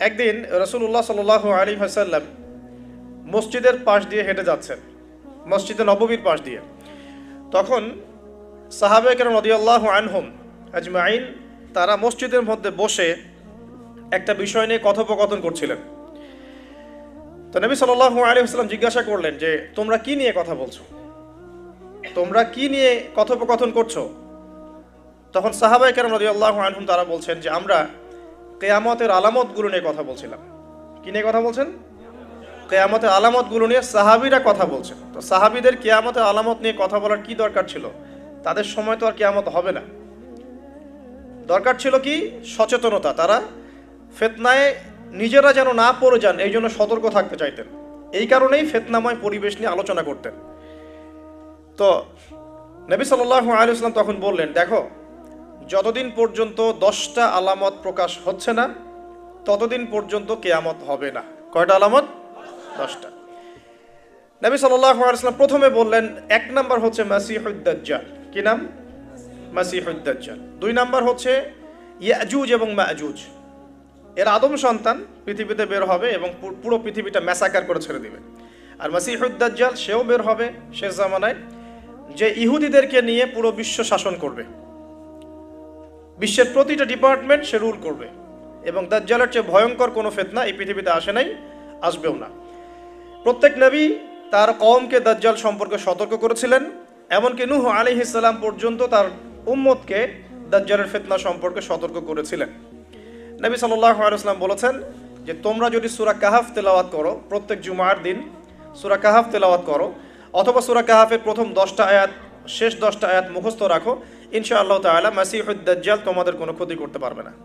একদিন রাসূলুল্লাহ সাল্লাল্লাহু আলাইহি ওয়াসাল্লাম মসজিদের পাশ দিয়ে হেঁটে যাচ্ছেন, মসজিদে নববীর পাশ দিয়ে। তখন সাহাবায়ে কেরাম রাদিয়াল্লাহু আনহুম আজমাইন তারা মসজিদের মধ্যে বসে একটা বিষয় নিয়ে কথোপকথন করছিলেন। তো নবী সাল্লাল্লাহু আলাইহি ওয়াসাল্লাম জিজ্ঞাসা করলেন যে তোমরা কি নিয়ে কথা বলছো, তোমরা কি নিয়ে কথোপকথন করছো? তখন সাহাবায়ে কেরাম রাদিয়াল্লাহু আনহুম তারা বলছেন যে আমরা কিয়ামতের আলামতগুলো নিয়ে কথা বলছিলাম। কি নিয়ে কথা বলছেন? কিয়ামতের আলামতগুলো নিয়ে সাহাবীরা কথা বলছেন। তো সাহাবীদের কিয়ামতের আলামত নিয়ে কথা বলার কি দরকার ছিল? তাদের সময় তো আর কিয়ামত হবে না। দরকার ছিল কি? সচেতনতা। তারা ফিতনায় নিজেরা যেন না পড়ে যান এই জন্য সতর্ক থাকতে চাইতেন। এই কারণেই ফিতনাময় পরিবেশ নিয়ে আলোচনা করতেন। তো নবী সাল্লাল্লাহু আলাইহি ওয়াসাল্লাম তখন বললেন, দেখো, যতদিন পর্যন্ত 10টা আলামত প্রকাশ হচ্ছে না ততদিন পর্যন্ত কিয়ামত হবে না। কয়টা আলামত? 10টা। নবী সাল্লাল্লাহু আলাইহি ওয়াসাল্লাম প্রথমে বললেন 1 নাম্বার হচ্ছে মাসিহুদ দাজ্জাল। কি নাম? মাসিহুদ দাজ্জাল। 2 নাম্বার হচ্ছে ইয়াজুজ এবং মাজুজ। এর আদম সন্তান পৃথিবীতে বের হবে এবং পুরো পৃথিবীটা ম্যাসাকার করে ছেড়ে দিবে। আর মাসিহুদ দাজ্জাল সেও বের হবে শেষ জামানায়, যে ইহুদিদেরকে নিয়ে পুরো বিশ্ব শাসন করবে, বিশ্বের প্রতিটা ডিপার্টমেন্ট সে রুল করবে। এবং দাজ্জালের চেয়ে ভয়ঙ্কর কোনো ফিতনা এই পৃথিবীতে আসে নাই, আসবেও না। প্রত্যেক নবী তার কওমকে দাজ্জাল সম্পর্কে সতর্ক করেছিলেন, এমনকি নূহ আলাইহিস সালাম পর্যন্ত তার উম্মতকে দাজ্জালের ফিতনা সম্পর্কে সতর্ক করেছিলেন। নবী সাল্লাল্লাহু আলাইহি ওয়াসাল্লাম বলেছেন যে তোমরা যদি সূরা কাহাফ তেলাওয়াত করো, প্রত্যেক জুমার দিন সূরা কাহাফ তেলাওয়াত করো, অথবা সূরা কাহাফের প্রথম 10টা আয়াত শেষ 10টা আয়াত মুখস্থ রাখো, ইনশাআল্লাহ তাআলা মাসিহুদ দাজ্জাল তোমাদের কোনো ক্ষতি করতে পারবে না।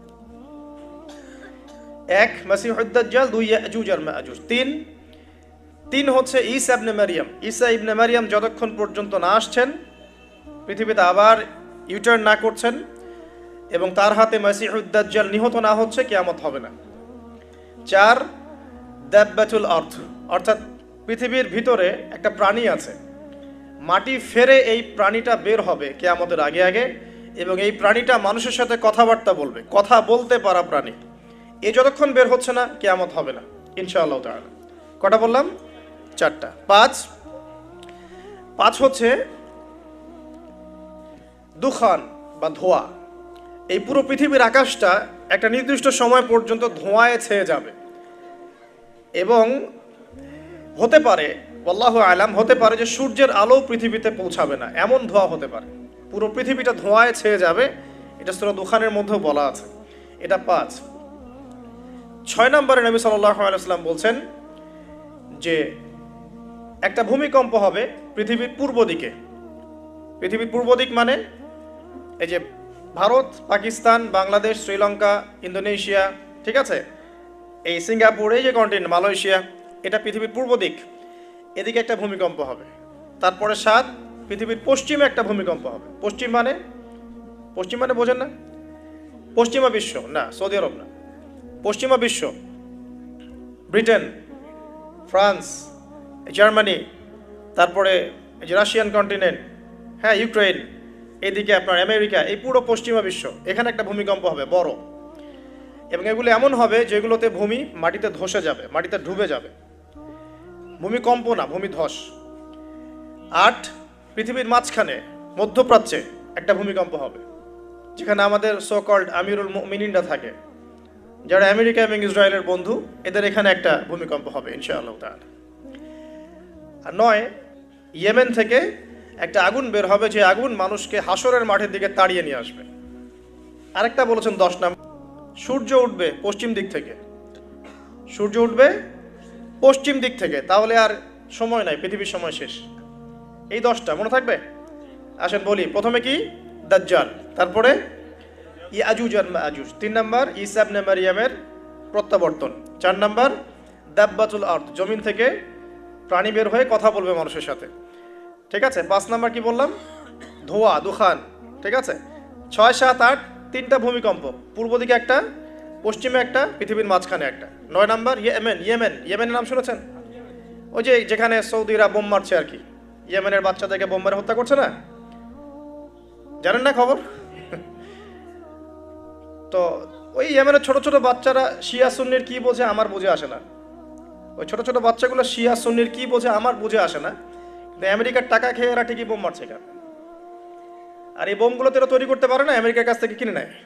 1 মাসিহুদ দাজ্জাল, 2 ইয়াজুজ আর মাজুজ, 3 হচ্ছে ঈসা ইবনে মারইয়াম। ঈসা ইবনে মারইয়াম যতক্ষণ পর্যন্ত না আসছেন, পৃথিবীতে আবার ইউটার্ন না করছেন এবং তার হাতে মাসিহুদ দাজ্জাল নিহত না হচ্ছে, কিয়ামত হবে না। 4 দাব্বাতুল আরদ, অর্থাৎ পৃথিবীর ভিতরে একটা প্রাণী আছে, মাটি ফেরে এই প্রাণীটা বের হবে কিয়ামতের আগে আগে, এবং এই প্রাণীটা মানুষের সাথে কথাবার্তা বলবে, কথা বলতে পারা প্রাণী। এ যতক্ষণ বের হচ্ছে না কিয়ামত হবে না ইনশাআল্লাহ তাআলা। কটা বললাম? 4টা। 5 হচ্ছে দুখান বা ধোঁয়া। এই পুরো পৃথিবীর আকাশটা একটা নির্দিষ্ট সময় পর্যন্ত ধোঁয়ায় ছেয়ে যাবে এবং হতে পারে, আল্লাহু আলাম, হতে পারে যে সূর্যের আলো পৃথিবীতে পৌঁছাবে না, এমন ধোঁয়া হতে পারে। পুরো পৃথিবীটা ধোঁয়ায় ছেয়ে যাবে, এটা সূরা দুখানের মধ্যেও বলা আছে। এটা 5। 6 নম্বরে নবী সাল্লাল্লাহু আলাইহি ওয়াসাল্লাম বলছেন যে একটা ভূমিকম্প হবে পৃথিবীর পূর্ব দিকে। পৃথিবীর পূর্ব দিক মানে এই যে ভারত, পাকিস্তান, বাংলাদেশ, শ্রীলঙ্কা, ইন্দোনেশিয়া, ঠিক আছে, এই সিঙ্গাপুর, এই যে কন্টিনেন্ট, মালয়েশিয়া, এটা পৃথিবীর পূর্ব দিক। এদিকে একটা ভূমিকম্প হবে। তারপরে 7 পৃথিবীর পশ্চিমে একটা ভূমিকম্প হবে। পশ্চিম মানে বোঝেন না? পশ্চিমা বিশ্ব না, সৌদি আরব না, পশ্চিমা বিশ্ব, ব্রিটেন, ফ্রান্স, জার্মানি, তারপরে এই যে রাশিয়ান কন্টিনেন্ট, হ্যাঁ, ইউক্রেন, এদিকে আপনার আমেরিকা, এই পুরো পশ্চিমা বিশ্ব, এখানে একটা ভূমিকম্প হবে বড়। এবং এগুলো এমন হবে যেগুলোতে ভূমি মাটিতে ধসে যাবে, মাটিতে ডুবে যাবে। ভূমিকম্প না, ভূমিধস। 8 পৃথিবীর মাঝখানে মধ্যপ্রাচ্যে একটা ভূমিকম্প হবে, যেখানে আমাদের সো কল্ড আমিরুল মুমিনিনরা থাকে, যারা আমেরিকা এবং ইসরায়েলের বন্ধু, এদের এখানে একটা ভূমিকম্প হবে ইনশাআল্লাহ তাআলা। আর 9 ইয়েমেন থেকে একটা আগুন বের হবে, যে আগুন মানুষকে হাসরের মাঠের দিকে তাড়িয়ে নিয়ে আসবে। আরেকটা বলেছেন 10 নাম্বার, সূর্য উঠবে পশ্চিম দিক থেকে। সূর্য উঠবে পশ্চিম দিক থেকে, তাহলে আর সময় নাই, পৃথিবীর সময় শেষ। এই 10টা মনে থাকবে। আসেন বলি, প্রথমে কি? দাজ্জাল, তারপরে ইয়াজুজ আর মাজুজ, 3 নাম্বার ঈসা ইবনে মারইয়ামের প্রত্যাবর্তন, 4 নাম্বার দাব্বাতুল আরদ, জমিন থেকে প্রাণী বের হয়ে কথা বলবে মানুষের সাথে, ঠিক আছে। 5 নাম্বার কি বললাম? ধোঁয়া, দুখান, ঠিক আছে। 6, 7, 8 3টা ভূমিকম্প, পূর্ব দিকে একটা, পশ্চিমে একটা, পৃথিবীর মাঝখানে একটা। 9 নাম্বার ইয়েমেনের নাম শুনেছেন? ওই যে যেখানে সৌদিরা বোম মারছে আর কি, ইয়েমেনের বাচ্চাদেরকে বোম মেরে হত্যা করছে না, জানেন না খবর? তো ওই ইয়েমেনের ছোট ছোট বাচ্চারা শিয়া সুন্নির কি বোঝে আমার বুঝে আসে না। ওই ছোট ছোট বাচ্চাগুলো শিয়া সুন্নির কি বোঝে আমার বুঝে আসে না, কিন্তু আমেরিকার টাকা খেয়ে এরা ঠিকই বোম মারছে কেন? আর এই বোমগুলো তো এরা তৈরি করতে পারে না, আমেরিকার কাছ থেকে কিনে নেয়।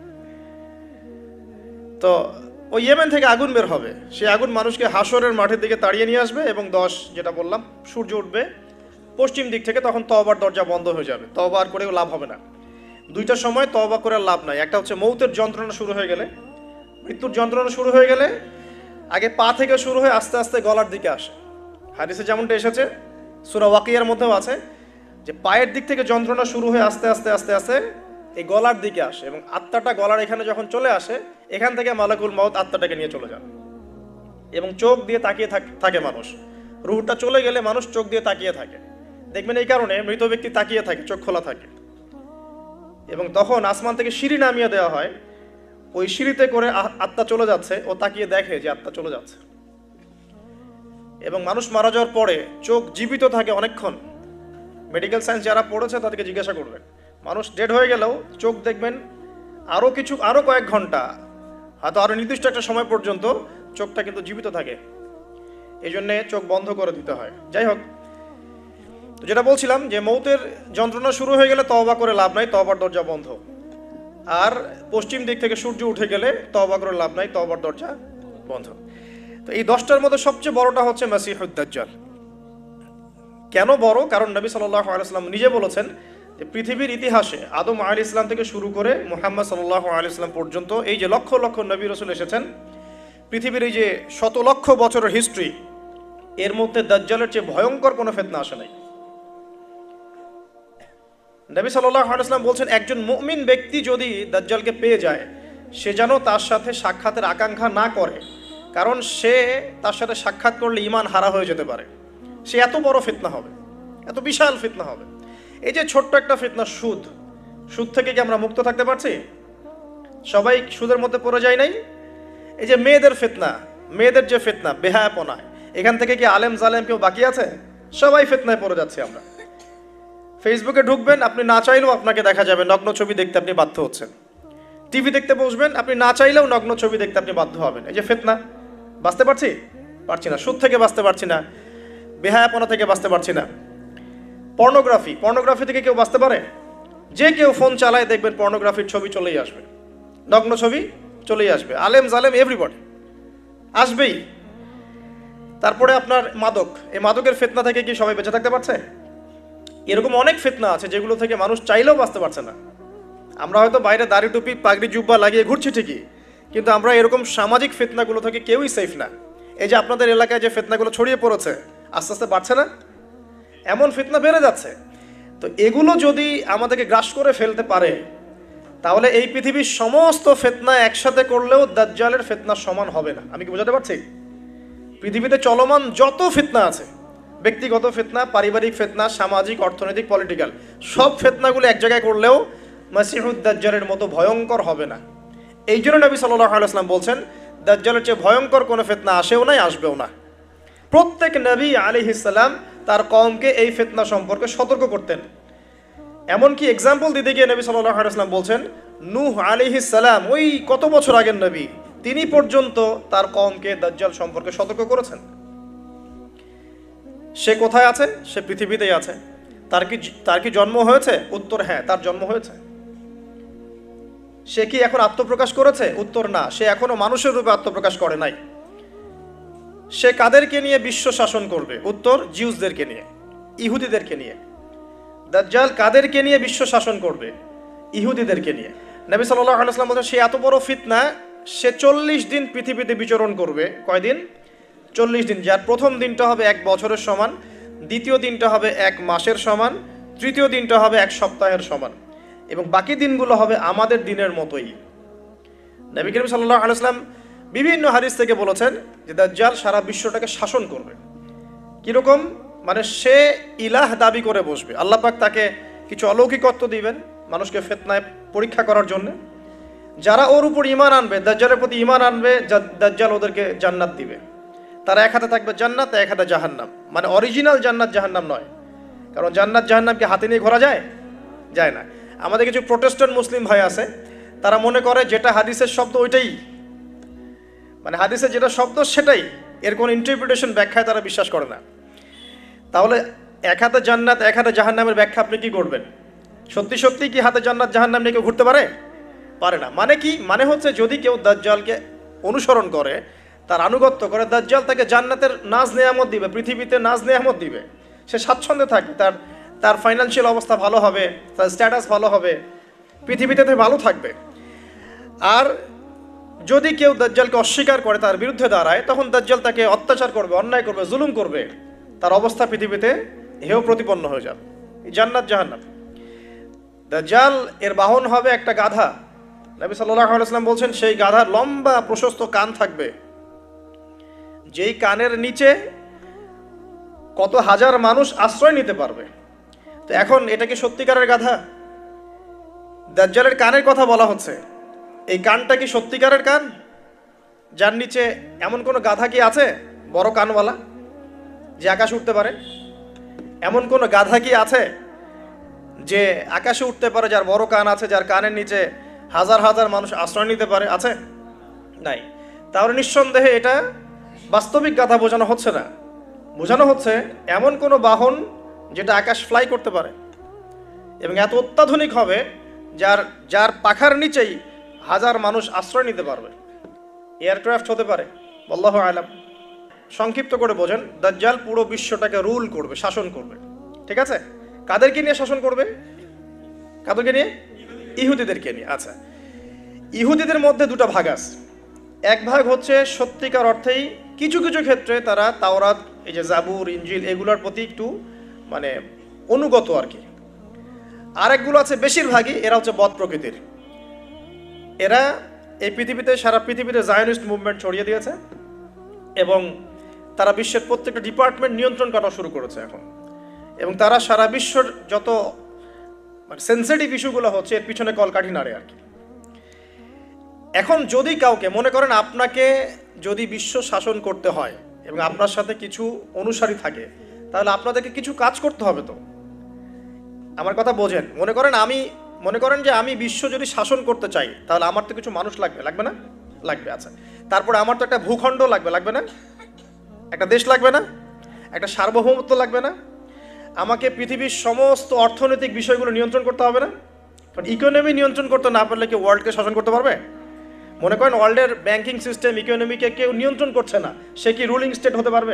তো ওই ইয়েমেন থেকে আগুন বের হবে, সেই আগুন মানুষকে হাসরের মাঠের দিকে তাড়িয়ে নিয়ে আসবে, এবং 10 যেটা বললাম সূর্য উঠবে পশ্চিম দিক থেকে, তখন তওবার দরজা বন্ধ হয়ে যাবে, তওবা আর করেও লাভ হবে না। দুইটার সময় তওবা করে লাভ নাই। একটা হচ্ছে মৌতের যন্ত্রণা শুরু হয়ে গেলে, মৃত্যুর যন্ত্রণা শুরু হয়ে গেলে আগে পা থেকে শুরু হয়ে আস্তে আস্তে গলার দিকে আসে। হাদিসে যেমনটা এসেছে, সূরা ওয়াকিয়ার মধ্যেও আছে যে পায়ের দিক থেকে যন্ত্রণা শুরু হয়ে আস্তে আস্তে আস্তে আস্তে এই গলার দিকে আসে, এবং আত্মাটা গলার এখানে যখন চলে আসে, এখান থেকে মালাকুল মউত আত্মাটাকে নিয়ে চলে যান, এবং চোখ দিয়ে তাকিয়ে থাকে মানুষ। রুহটা চলে গেলে মানুষ চোখ দিয়ে তাকিয়ে থাকে, দেখবেন এই কারণে মৃত ব্যক্তি তাকিয়ে থাকে, চোখ খোলা থাকে। এবং তখন আসমান থেকে সিঁড়ি নামিয়ে দেওয়া হয়, ওই সিঁড়িতে করে আত্মা চলে যাচ্ছে, ও তাকিয়ে দেখে যে আত্মা চলে যাচ্ছে। এবং মানুষ মারা যাওয়ার পরে চোখ জীবিত থাকে অনেকক্ষণ। মেডিকেল সায়েন্স যারা পড়েছে তাদেরকে জিজ্ঞাসা করবেন, মানুষ ডেড হয়ে গেলেও চোখ দেখবেন আরো কয়েক ঘন্টা, হয়তো আরো নির্দিষ্ট একটা সময় পর্যন্ত চোখটা কিন্তু জীবিত থাকে। এই জন্যে চোখ বন্ধ করে দিতে হয়। যাই হোক, তো যেটা বলছিলাম যে মৌতের যন্ত্রণা শুরু হয়ে গেলে তওবা করে লাভ নাই, তওবার দরজা বন্ধ। আর পশ্চিম দিক থেকে সূর্য উঠে গেলে তওবা করে লাভ নাই, তওবার দরজা বন্ধ। তো এই 10টার মধ্যে সবচেয়ে বড়টা হচ্ছে মাসিহুদ দাজ্জাল। কেন বড়? কারণ নবী সাল্লাল্লাহু আলাইহি ওয়াসাল্লাম নিজে বলেছেন যে পৃথিবীর ইতিহাসে আদম আলাইহিস সালাম থেকে শুরু করে মুহাম্মদ সাল্লাল্লাহু আলাইহি ওয়াসাল্লাম পর্যন্ত এই যে লক্ষ লক্ষ নবী রাসূল এসেছেন, পৃথিবীর এই যে শত লক্ষ বছরের হিস্ট্রি, এর মধ্যে দাজ্জালের চেয়ে ভয়ঙ্কর কোনো ফিতনা আসে নাই। নবী সাল্লাল্লাহু আলাইহি ওয়াসাল্লাম বলছেন, একজন মুমিন ব্যক্তি যদি দাজ্জালকে পেয়ে যায়, সে যেন তার সাথে সাক্ষাতের আকাঙ্ক্ষা না করে, কারণ সে তার সাথে সাক্ষাৎ করলে ঈমান হারা হয়ে যেতে পারে। সে এত বড় ফিতনা হবে, এত বিশাল ফিতনা হবে। এই যে ছোট্ট একটা ফিতনা সুদ, সুদ থেকে কি আমরা মুক্ত থাকতে পারছি? সবাই সুদের মধ্যে পড়ে যায় নাই? এই যে মেয়েদের ফিতনা, মেয়েদের যে ফিতনা, বেহায়াপনা, এখান থেকে কি আলেম জালেম কেউ বাকি আছে? সবাই ফিতনায় পড়ে যাচ্ছি আমরা। ফেসবুকে ঢুকবেন, আপনি না চাইলেও আপনাকে দেখা যাবে নগ্ন ছবি দেখতে আপনি বাধ্য হচ্ছেন। টিভি দেখতে বসবেন, আপনি না চাইলেও নগ্ন ছবি দেখতে আপনি বাধ্য হবেন। এই যে ফিতনা, বাঁচতে পারছি না, সুদ থেকে বাঁচতে পারছি না, বেহায়াপনা থেকে বাঁচতে পারছি না। পর্নোগ্রাফি থেকে কেউ বাঁচতে পারে? যে কেউ ফোন চালায় দেখবেন পর্নোগ্রাফির ছবি চলেই আসবে, নগ্ন ছবি চলেই আসবে। আলেম জালেম এভরিবডি আসবেই। তারপরে আপনার মাদক, এই মাদকের ফিতনা থেকে কি সবাই বেঁচে থাকতে পারছে? এরকম অনেক ফিতনা আছে যেগুলো থেকে মানুষ চাইলেও বাঁচতে পারছে না। আমরা হয়তো বাইরে দাড়ি টুপি পাগড়ি জুব্বা লাগিয়ে ঘুরছি ঠিকই, কিন্তু আমরা এরকম সামাজিক ফিতনাগুলো থেকে কেউই সেফ না। এই যে আপনাদের এলাকায় যে ফিতনাগুলো ছড়িয়ে পড়েছে, আস্তে আস্তে বাড়ছে না? এমন ফিতনা বেড়ে যাচ্ছে। তো এগুলো যদি আমাদেরকে গ্রাস করে ফেলতে পারে, তাহলে এই পৃথিবীর সমস্ত ফিতনা একসাথে করলেও দাজ্জালের ফিতনা সমান হবে না। আমি কি বোঝাতে পারছি? পৃথিবীতে চলমান যত ফিতনা আছে, ব্যক্তিগত ফিতনা, পারিবারিক ফিতনা, সামাজিক, অর্থনৈতিক, পলিটিক্যাল, সব ফিতনাগুলো এক জায়গায় করলেও মাসিহুদ দাজ্জালের মতো ভয়ঙ্কর হবে না। এই জন্য নবী সাল্লাল্লাহু আলাইহি ওয়াসাল্লাম বলছেন, দাজ্জালের চেয়ে ভয়ঙ্কর কোনো ফিতনা আসেও নাই, আসবেও না। প্রত্যেক নবী আলাইহিস সালাম তার কওমকে এই ফিতনা সম্পর্কে সতর্ক করতেন। এমনকি এক্সাম্পল দিতে গিয়ে নবী সাল্লাল্লাহু আলাইহি ওয়াসাল্লাম বলছেন, নূহ আলাইহিস সালাম, ওই কত বছর আগের নবী, তিনি পর্যন্ত তার কওমকে দাজ্জাল সম্পর্কে সতর্ক করেছেন। সে কোথায় আছে? সে পৃথিবীতেই আছে। তার কি জন্ম হয়েছে? উত্তর হ্যাঁ, তার জন্ম হয়েছে। সে কি এখন আত্মপ্রকাশ করেছে? উত্তর না, সে এখনো মানুষের রূপে আত্মপ্রকাশ করে নাই। সে কাদেরকে নিয়ে বিশ্ব শাসন করবে? উত্তর, জিউসদেরকে নিয়ে, ইহুদিদেরকে নিয়ে। দাজ্জাল কাদেরকে নিয়ে বিশ্ব শাসন করবে? ইহুদিদেরকে নিয়ে। নবী সাল্লাল্লাহু আলাইহি ওয়াসাল্লাম বলেন, সে এত বড় ফিতনা, সে 40 দিন পৃথিবীতে বিচরণ করবে। কয়দিন? 40 দিন। যার প্রথম দিনটা হবে 1 বছরের সমান, দ্বিতীয় দিনটা হবে 1 মাসের সমান, তৃতীয় দিনটা হবে 1 সপ্তাহের সমান, এবং বাকি দিনগুলো হবে আমাদের দিনের মতোই। নবী করিম সাল্লাল্লাহু আলাইহি ওয়াসাল্লাম বিভিন্ন হাদিস থেকে বলেছেন যে দাজ্জাল সারা বিশ্বটাকে শাসন করবে। কিরকম? মানে সে ইলাহ দাবি করে বসবে। আল্লাহ পাক তাকে কিছু অলৌকিকত্ব দিবেন মানুষকে ফিতনায় পরীক্ষা করার জন্য। যারা ওর উপর ঈমান আনবে, দাজ্জালের প্রতি ঈমান আনবে, দাজ্জাল ওদেরকে জান্নাত দিবে। তারা এক হাতে থাকবে জান্নাত, এক হাতে জাহান্নাম। মানে অরিজিনাল জান্নাত জাহান্নাম নয়, কারণ জান্নাত জাহান্নামকে হাতে নিয়ে ঘোরা যায় না। আমাদের কিছু প্রোটেস্ট্যান্ট মুসলিম ভাই আছে, তারা মনে করে যেটা হাদিসের শব্দ ওইটাই, মানে হাদিসের যেটা শব্দ সেটাই, এর কোনো ইন্টারপ্রিটেশন ব্যাখ্যায় তারা বিশ্বাস করে না। তাহলে এক হাতে জান্নাত এক হাতে জাহান্নামের ব্যাখ্যা আপনি কি করবেন? সত্যি সত্যি কি হাতে জান্নাত জাহান্নাম নিয়ে কেউ ঘুরতে পারে? পারে না। মানে কি? মানে হচ্ছে যদি কেউ দাজ্জালকে অনুসরণ করে, তার আনুগত্য করে, দাজ্জাল তাকে জান্নাতের নাজ নেয়ামত দিবে, পৃথিবীতে নাজ নেয়ামত দিবে, সে স্বাচ্ছন্দ্যে থাকবে, তার ফাইন্যান্সিয়াল অবস্থা ভালো হবে, তার স্ট্যাটাস ভালো হবে, পৃথিবীতে ভালো থাকবে। আর যদি কেউ দাজ্জালকে অস্বীকার করে, তার বিরুদ্ধে দাঁড়ায়, তখন দাজ্জাল তাকে অত্যাচার করবে, অন্যায় করবে, জুলুম করবে, তার অবস্থা পৃথিবীতে হেয় প্রতিপন্ন হয়ে যাবে। জান্নাত জাহান্নাম। দাজ্জাল এর বাহন হবে একটা গাধা। নবী সাল্লাল্লাহু আলাইহি ওয়াসাল্লাম বলছেন সেই গাধার লম্বা প্রশস্ত কান থাকবে, যেই কানের নিচে কত হাজার মানুষ আশ্রয় নিতে পারবে। তো এখন এটা কি সত্যিকারের গাধা? দাজ্জালের কানের কথা বলা হচ্ছে, এই কানটা কি সত্যিকারের কান? যার নিচে এমন কোনো গাধা কি আছে বড় কানওয়ালা যে আকাশে উঠতে পারে? এমন কোনো গাধা কি আছে যে আকাশে উঠতে পারে, যার বড় কান আছে, যার কানের নিচে হাজার হাজার মানুষ আশ্রয় নিতে পারে? আছে? নাই। তাহলে নিঃসন্দেহে এটা বাস্তবিক গাধা বোঝানো হচ্ছে না, বোঝানো হচ্ছে এমন কোনো বাহন যেটা আকাশ ফ্লাই করতে পারে এবং এত অত্যাধুনিক হবে যার পাখার নিচেই হাজার মানুষ আশ্রয় নিতে পারবে। এয়ারক্রাফট হতে পারে, আল্লাহু আলাম। সংক্ষিপ্ত করে বোঝেন, দাজ্জাল পুরো বিশ্বটাকে রুল করবে, শাসন করবে। ঠিক আছে? কাদেরকে নিয়ে শাসন করবে? কাদেরকে নিয়ে? ইহুদিদেরকে নিয়ে। আচ্ছা, ইহুদিদের মধ্যে দুটো ভাগ আছে। এক ভাগ হচ্ছে সত্যিকার অর্থেই কিছু কিছু ক্ষেত্রে তারা তাওরাত, এই যে জাবুর, ইনজিল, এগুলোর প্রতি একটু মানে অনুগত আর কি। আরেকগুলো আছে বেশিরভাগই এরা হচ্ছে বদ প্রকৃতির। এরা এই পৃথিবীতে, সারা পৃথিবীতে জায়নিস্ট মুভমেন্ট ছড়িয়ে দিয়েছে এবং তারা বিশ্বের প্রত্যেকটা ডিপার্টমেন্ট নিয়ন্ত্রণ করা শুরু করেছে এখন। এবং তারা সারা বিশ্বর যত মানে সেন্সিটিভ ইস্যুগুলো হচ্ছে এর পিছনে কলকাঠি নাড়ে আর কি। এখন যদি কাউকে মনে করেন আপনাকে যদি বিশ্ব শাসন করতে হয় এবং আপনার সাথে কিছু অনুসারী থাকে, তাহলে আপনাদেরকে কিছু কাজ করতে হবে। তো আমার কথা বোঝেন। মনে করেন যে আমি বিশ্ব যদি শাসন করতে চাই, তাহলে আমার তো কিছু মানুষ লাগবে, লাগবে না? লাগবে। আচ্ছা, তারপরে আমার তো একটা ভূখণ্ড লাগবে, লাগবে না? একটা দেশ লাগবে না? একটা সার্বভৌমত্ব লাগবে না? আমাকে পৃথিবীর সমস্ত অর্থনৈতিক বিষয়গুলো নিয়ন্ত্রণ করতে হবে না? কারণ ইকোনমি নিয়ন্ত্রণ করতে না পারলে কি ওয়ার্ল্ডকে শাসন করতে পারবে? মনে করেন ওয়ার্ল্ডের ব্যাংকিং সিস্টেম, ইকোনমিকে কেউ নিয়ন্ত্রণ করছে না, সে কি রুলিং স্টেট হতে পারবে?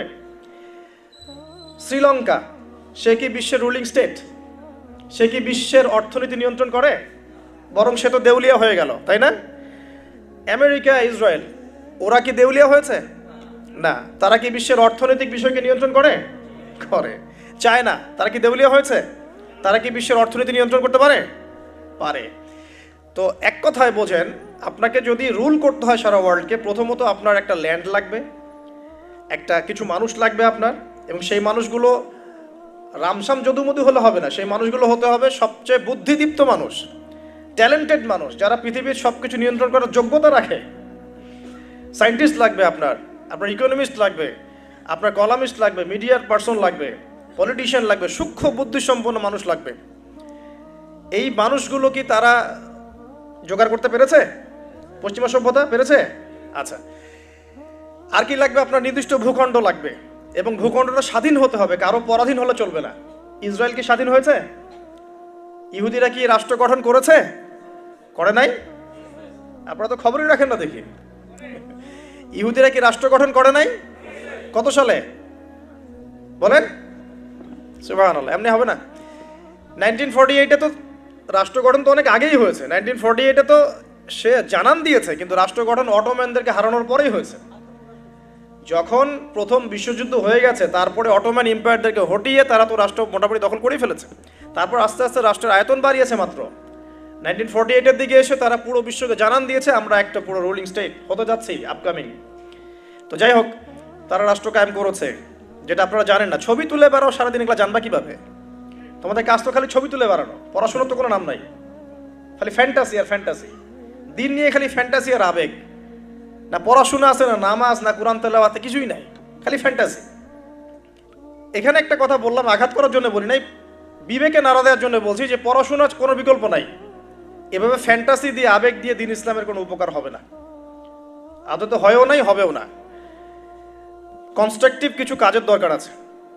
শ্রীলঙ্কা, সে কি বিশ্বের রুলিং স্টেট? সে কি বিশ্বের অর্থনীতি নিয়ন্ত্রণ করে? বরং সে তো দেউলিয়া হয়ে গেল, তাই না? আমেরিকা, ইসরায়েল, ওরা কি দেউলিয়া হয়েছে? না। তারা কি বিশ্বের অর্থনৈতিক বিষয়কে নিয়ন্ত্রণ করে? করে। চায়না, তারা কি দেউলিয়া হয়েছে? তারা কি বিশ্বের অর্থনীতি নিয়ন্ত্রণ করতে পারে? পারে। তো এক কথায় বোঝেন, আপনাকে যদি রুল করতে হয় সারা ওয়ার্ল্ডকে, প্রথমত আপনার একটা ল্যান্ড লাগবে, একটা কিছু মানুষ লাগবে আপনার, এবং সেই মানুষগুলো রামসাম যদুমধু হলে হবে না, সেই মানুষগুলো হতে হবে সবচেয়ে বুদ্ধিদীপ্ত মানুষ, ট্যালেন্টেড মানুষ, যারা পৃথিবীর সব কিছু নিয়ন্ত্রণ করার যোগ্যতা রাখে। সায়েন্টিস্ট লাগবে আপনার ইকোনমিস্ট লাগবে, আপনার কলামিস্ট লাগবে, মিডিয়ার পার্সন লাগবে, পলিটিশিয়ান লাগবে, সূক্ষ্ম বুদ্ধিসম্পন্ন মানুষ লাগবে। এই মানুষগুলো কি তারা জোগাড় করতে পেরেছে? পশ্চিমা সভ্যতা পেরেছে? আচ্ছা, আর কি লাগবে? আপনার নির্দিষ্ট ভূখণ্ড লাগবে এবং ভূখণ্ডটা স্বাধীন হতে হবে, কারো পরাধীন হলে চলবে না। ইসরায়েল কি স্বাধীন হয়েছে? ইহুদিরা কি রাষ্ট্র গঠন করেছে? করে নাই? আপনারা তো খবরই রাখেন না দেখি। ইহুদিরা কি রাষ্ট্র গঠন করে নাই? কত সালে বলেন? সুবহানাল্লাহ, এমনি হবে না। 1948-এ তো রাষ্ট্র গঠন তো অনেক আগেই হয়েছে। 1948-এ তো সে জানান দিয়েছে, কিন্তু রাষ্ট্র গঠন অটোম্যানদেরকে হারানোর পরেই হয়েছে। যখন প্রথম বিশ্বযুদ্ধ হয়ে গেছে, তারপরে অটোম্যান এম্পায়ারদেরকে হটিয়ে তারা তো রাষ্ট্র মোটামুটি দখল করেই ফেলেছে। তারপর আস্তে আস্তে রাষ্ট্রের আয়তন বাড়িয়েছে মাত্র। 1948-এর দিকে এসে তারা পুরো বিশ্বকে জানান দিয়েছে আমরা একটা পুরো রুলিং স্টেট হতে যাচ্ছি আপকামিং। তো যাই হোক, তারা রাষ্ট্র কায়েম করেছে, যেটা আপনারা জানেন না। ছবি তুলে বেড়াও সারাদিন, এগুলো জানবা কিভাবে? তোমাদের কাজ তো খালি ছবি তুলে বেড়ানো, পড়াশোনার তো কোনো নাম নাই, খালি ফ্যান্টাসি আর ফ্যান্টাসি। দিন নিয়ে খালি ফ্যান্টাসি আর আবেগ, না পড়াশোনা আছে, না নামাজ, না কোরআন তেলাওয়াতে, কিছুই নাই, খালি ফ্যান্টাসি। এখানে একটা কথা বললাম আঘাত করার জন্য বলি নাই, বিবেকে নাড়া দেওয়ার জন্য বলছি যে পড়াশোনার কোনো বিকল্প নাই। এভাবে ফ্যান্টাসি দিয়ে, আবেগ দিয়ে দিন ইসলামের কোনো উপকার হবে না, আদতে হয়ও নাই, হবেও না। কনস্ট্রাকটিভ কিছু কাজের দরকার আছে।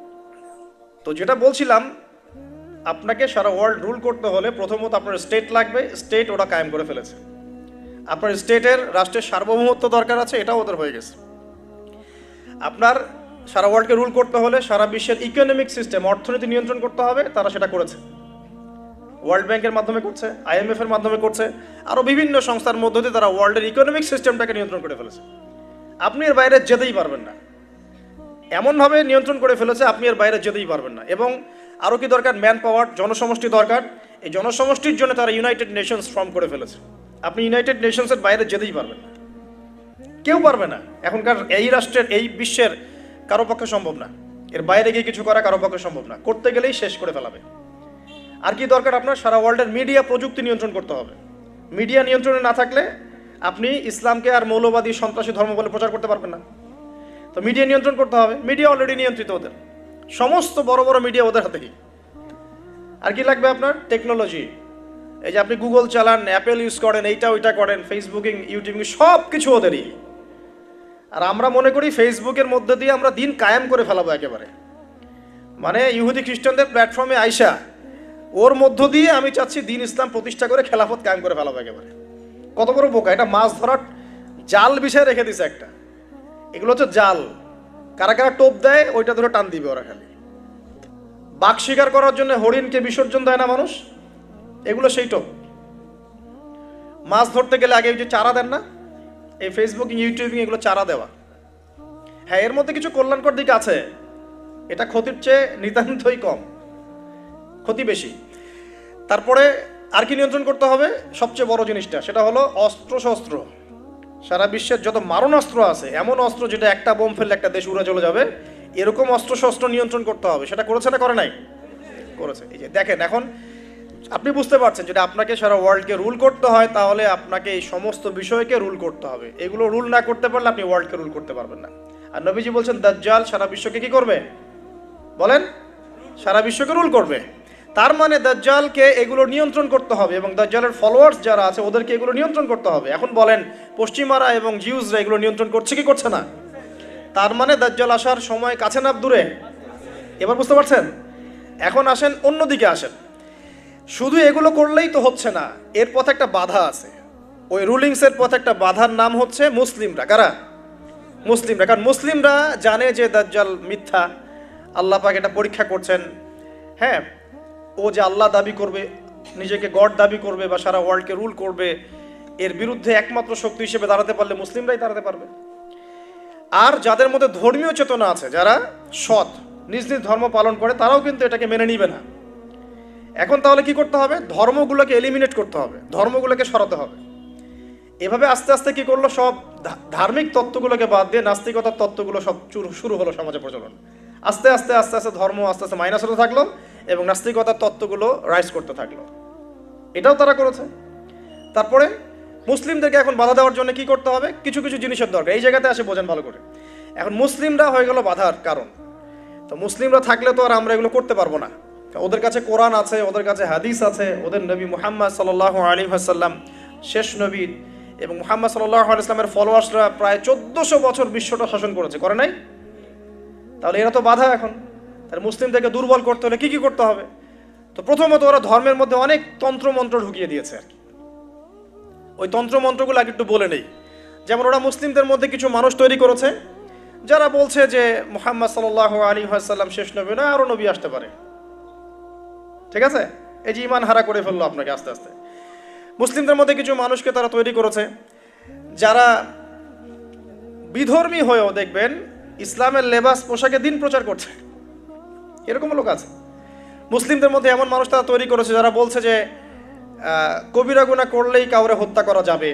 তো যেটা বলছিলাম, আপনাকে সারা ওয়ার্ল্ড রুল করতে হলে প্রথমত আপনার স্টেট লাগবে। স্টেট ওরা কায়েম করে ফেলেছে। আপনার স্টেটের, রাষ্ট্রের সার্বভৌমত্ব দরকার আছে, এটাও ওদের হয়ে গেছে। আপনার সারা ওয়ার্ল্ডকে রুল করতে হলে সারা বিশ্বের ইকোনমিক সিস্টেম, অর্থনীতি নিয়ন্ত্রণ করতে হবে, তারা সেটা করেছে। ওয়ার্ল্ড ব্যাংকের মাধ্যমে করছে, IMF এর মাধ্যমে করছে, আরও বিভিন্ন সংস্থার মধ্য দিয়ে তারা ওয়ার্ল্ডের ইকোনমিক সিস্টেমটাকে নিয়ন্ত্রণ করে ফেলেছে। আপনি এর বাইরে যেতেই পারবেন না, এমনভাবে নিয়ন্ত্রণ করে ফেলেছে আপনি এর বাইরে যেতেই পারবেন না। এবং আরও কি দরকার? ম্যান পাওয়ার, জনসমষ্টি দরকার। এই জনসমষ্টির জন্য তারা ইউনাইটেড নেশনস ফর্ম করে ফেলেছে। আপনি ইউনাইটেড নেশনসের বাইরে যেতেই পারবেন না, কেউ পারবে না। এখনকার এই রাষ্ট্রের, এই বিশ্বের কারো পক্ষে সম্ভব না। এর বাইরে গিয়ে কিছু করা কারো পক্ষে সম্ভব না, করতে গেলেই শেষ করে ফেলাবে। আর কি দরকার? আপনার সারা ওয়ার্ল্ডের মিডিয়া, প্রযুক্তি নিয়ন্ত্রণ করতে হবে। মিডিয়া নিয়ন্ত্রণে না থাকলে আপনি ইসলামকে আর মৌলবাদী, সন্ত্রাসী ধর্ম বলে প্রচার করতে পারবেন না। তো মিডিয়া নিয়ন্ত্রণ করতে হবে। মিডিয়া অলরেডি নিয়ন্ত্রিত ওদের, সমস্ত বড় বড় মিডিয়া ওদের হাতেই। আর কি লাগবে আপনার? টেকনোলজি। এই যে আপনি গুগল চালান, অ্যাপেল ইউজ করেন, এইটা ওইটা করেন, ফেসবুকিং, ইউটিউবিং, সব কিছু ওদেরই। আর আমরা মনে করি ফেসবুকের মধ্যে দিয়ে আমরা দিন কায়েম করে ফেলাবো একেবারে। মানে ইহুদি খ্রিস্টানদের প্ল্যাটফর্মে আইসা ওর মধ্য দিয়ে আমি চাচ্ছি দিন ইসলাম প্রতিষ্ঠা করে খেলাফত কায়েম করে ফেলাবো একেবারে। কত বড় বোকা! এটা মাছ ধরার জাল বিষয় রেখে দিছে একটা। এগুলো হচ্ছে জাল, কারা কারা টোপ দেয় ওইটা ধরে টান দিবে ওরা। খালি বাঘ শিকার করার জন্য হরিণকে বিসর্জন দেয় না মানুষ, এগুলো সেই টোপ। মাছ ধরতে গেলে আগে যে চারা দেন না, এই ফেসবুকিং, ইউটিউবিং, এগুলো চারা দেওয়া। হ্যাঁ, এর মধ্যে কিছু কল্যাণকর দিক আছে, এটা ক্ষতির চেয়ে নিতান্তই কম, ক্ষতি বেশি। তারপরে আর কি নিয়ন্ত্রণ করতে হবে? সবচেয়ে বড় জিনিসটা, সেটা হলো অস্ত্রশস্ত্র। সারা বিশ্বের যত মারণাস্ত্র আছে, এমন অস্ত্র যেটা একটা বোম ফেললে একটা দেশ উড়ে চলে যাবে, এরকম অস্ত্রশস্ত্র নিয়ন্ত্রণ করতে হবে। সেটা করেছে না করে নাই? করেছে। এই যে দেখেন, এখন আপনি বুঝতে পারছেন, যদি আপনাকে সারা ওয়ার্ল্ডকে রুল করতে হয় তাহলে আপনাকে এই সমস্ত বিষয়কে রুল করতে হবে। এগুলো রুল না করতে পারলে আপনি ওয়ার্ল্ডকে রুল করতে পারবেন না। আর নবীজি বলছেন দাজ্জাল সারা বিশ্বকে কি করবে? বলেন, সারা বিশ্বকে রুল করবে। তার মানে দাজ্জালকে এগুলো নিয়ন্ত্রণ করতে হবে, এবং দাজ্জালের ফলোয়ার্স যারা আছে ওদেরকে এগুলো নিয়ন্ত্রণ করতে হবে। এখন বলেন, পশ্চিমারা এবং জিউসরা এগুলো নিয়ন্ত্রণ করছে কি করছে না? তার মানে দাজ্জাল আসার সময় কাছে না দূরে? এবার বুঝতে পারছেন? এখন আসেন, অন্যদিকে আসেন। শুধু এগুলো করলেই তো হচ্ছে না, এর পথে একটা বাধা আছে। ওই রুলিংসের পথে একটা বাধার নাম হচ্ছে মুসলিমরা। কারা? মুসলিমরা। কারণ মুসলিমরা জানে যে দাজ্জাল মিথ্যা, আল্লাহ পাক এটা পরীক্ষা করছেন। হ্যাঁ, ও যে আল্লাহ দাবি করবে, নিজেকে গড দাবি করবে বা সারা ওয়ার্ল্ডকে রুল করবে, এর বিরুদ্ধে একমাত্র শক্তি হিসেবে দাঁড়াতে পারলে মুসলিমরাই দাঁড়াতে পারবে। আর যাদের মধ্যে ধর্মীয় চেতনা আছে, যারা সৎ, নিজ নিজ ধর্ম পালন করে, তারাও কিন্তু এটাকে মেনে নিবে না। এখন তাহলে কি করতে হবে? ধর্মগুলোকে এলিমিনেট করতে হবে, ধর্মগুলোকে সরাতে হবে। এভাবে আস্তে আস্তে কি করলো, সব ধার্মিক তত্ত্বগুলোকে বাদ দিয়ে নাস্তিকতার তত্ত্বগুলো সব শুরু হলো সমাজে প্রচলন। আস্তে আস্তে আস্তে আস্তে ধর্ম আস্তে আস্তে মাইনাস হতে থাকলো এবং নাস্তিকতার তত্ত্বগুলো রাইজ করতে থাকলো। এটাও তারা করেছে। তারপরে মুসলিমদেরকে এখন বাধা দেওয়ার জন্য কি করতে হবে? কিছু কিছু জিনিসের দরকার। এই জায়গাতে আসে, বোঝেন ভালো করে। এখন মুসলিমরা হয়ে গেল বাধার কারণ। তো মুসলিমরা থাকলে তো আর আমরা এগুলো করতে পারবো না। ওদের কাছে কোরআন আছে, ওদের কাছে হাদিস আছে, ওদের নবী মুহাম্মদ সাল্লাল্লাহু আলাইহি ওয়াসাল্লাম শেষ নবী, এবং মুহাম্মদ সাল্লাল্লাহু আলাইহি ওয়াসাল্লামের ফলোয়ার্সরা প্রায় 1400 বছর বিশ্বটা শাসন করেছে, করে নাই? তাহলে এরা তো বাধা এখন। তাহলে মুসলিমদেরকে দুর্বল করতে হলে কি কি করতে হবে? তো প্রথমত ওরা ধর্মের মধ্যে অনেক তন্ত্রমন্ত্র ঢুকিয়ে দিয়েছে আর কি। ওই তন্ত্রমন্ত্রগুলো আগে একটু বলে নেই। যেমন ওরা মুসলিমদের মধ্যে কিছু মানুষ তৈরি করেছে যারা বলছে যে মুহাম্মদ সাল্লাল্লাহু আলাইহি ওয়াসাল্লাম শেষ নবী না, আরও নবী আসতে পারে। ঠিক আছে, এই যে ইমান হারা করে ফেললো আপনাকে আস্তে আস্তে। মুসলিমদের মধ্যে কিছু মানুষকে তারা তৈরি করেছে যারা বিধর্মী হয়েও দেখবেন ইসলামের লেবাস পোশাকে দিন প্রচার করছে, এরকম লোক আছে। মুসলিমদের মধ্যে এমন মানুষ তারা তৈরি করেছে যারা বলছে যে কবিরা গুনাহ করলেই কাউরে হত্যা করা যাবে।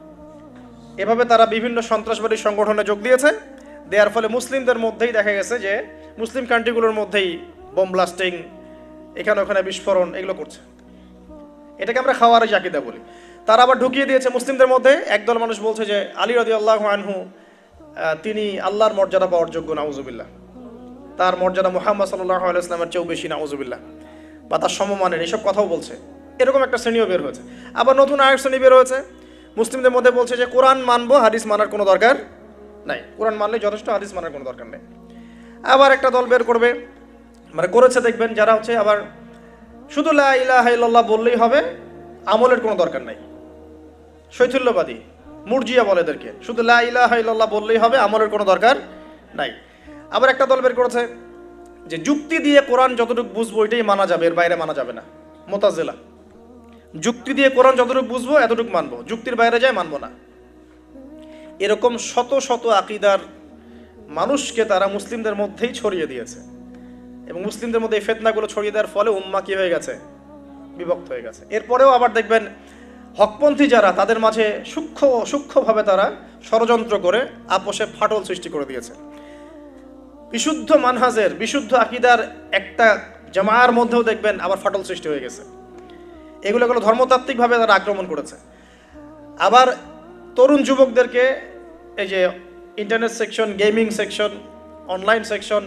এভাবে তারা বিভিন্ন সন্ত্রাসবাদী সংগঠনে যোগ দিয়েছে। দেওয়ার ফলে মুসলিমদের মধ্যেই দেখা গেছে যে মুসলিম কান্ট্রিগুলোর মধ্যেই বোম ব্লাস্টিং, এখানে ওখানে বিস্ফোরণ, এগুলো করছে। এটাকে আমরা খাওয়ারিজ আকীদা বলি। তারা আবার ঢুকিয়ে দিয়েছে মুসলিমদের মধ্যে একদল মানুষ বলছে যে আলী রাদিয়াল্লাহু আনহু তিনি আল্লাহর মর্যাদা পাওয়ার যোগ্য, নাউজুবিল্লাহ। তার মর্যাদা মুহাম্মদ সাল্লাল্লাহু আলাইহি ওয়াসাল্লামের চেয়েও বেশি, নাউজুবিল্লাহ, বা তার সমমানের, এইসব কথাও বলছে। এরকম একটা শ্রেণীও বের হয়েছে। আবার নতুন আরেক শ্রেণী বের হয়েছে, মুসলিমদের মধ্যে বলছে যে কোরআন মানবো, হাদিস মানার কোনো দরকার নাই, কোরআন মানলে যথেষ্ট, হাদিস মানার কোনো দরকার নেই। আবার একটা দল বের করবে, মানে করেছে দেখবেন, যারা হচ্ছে আবার শুধু লা ইলাহা ইল্লাল্লাহ বললেই হবে, আমলের কোনো দরকার নাই। শৈথুল্যবাদী, মুরজিয়া বলে এদেরকে, শুধু লা ইলাহা ইল্লাল্লাহ বললেই হবে, আমলের কোনো দরকার নাই। আবার একটা দল বের করেছে যে যুক্তি দিয়ে কোরআন যতটুকু বুঝবো এটাই মানা যাবে, এর বাইরে মানা যাবে না, মুতাজিলা। যুক্তি দিয়ে কোরআন যতটুকু বুঝবো এতটুকু মানবো, যুক্তির বাইরে যায় মানবো না। এরকম শত শত আকীদার মানুষকে তারা মুসলিমদের মধ্যেই ছড়িয়ে দিয়েছে, এবং মুসলিমদের মধ্যে এই ফিতনাগুলো ছড়িয়ে দেওয়ার ফলে উম্মাহ কি হয়ে গেছে, বিভক্ত হয়ে গেছে। এরপরেও আবার দেখবেন হকপন্থী যারা, তাদের মাঝে সূক্ষ্মভাবে তারা ষড়যন্ত্র করে আপোষে ফাটল সৃষ্টি করে দিয়েছে। বিশুদ্ধ মানহাজের, বিশুদ্ধ আকীদার একটা জামায়ার মধ্যেও দেখবেন আবার ফাটল সৃষ্টি হয়ে গেছে। এগুলো ধর্মতাত্ত্বিকভাবে তারা আক্রমণ করেছে। আবার তরুণ যুবকদেরকে এই যে internet section, gaming section, online section,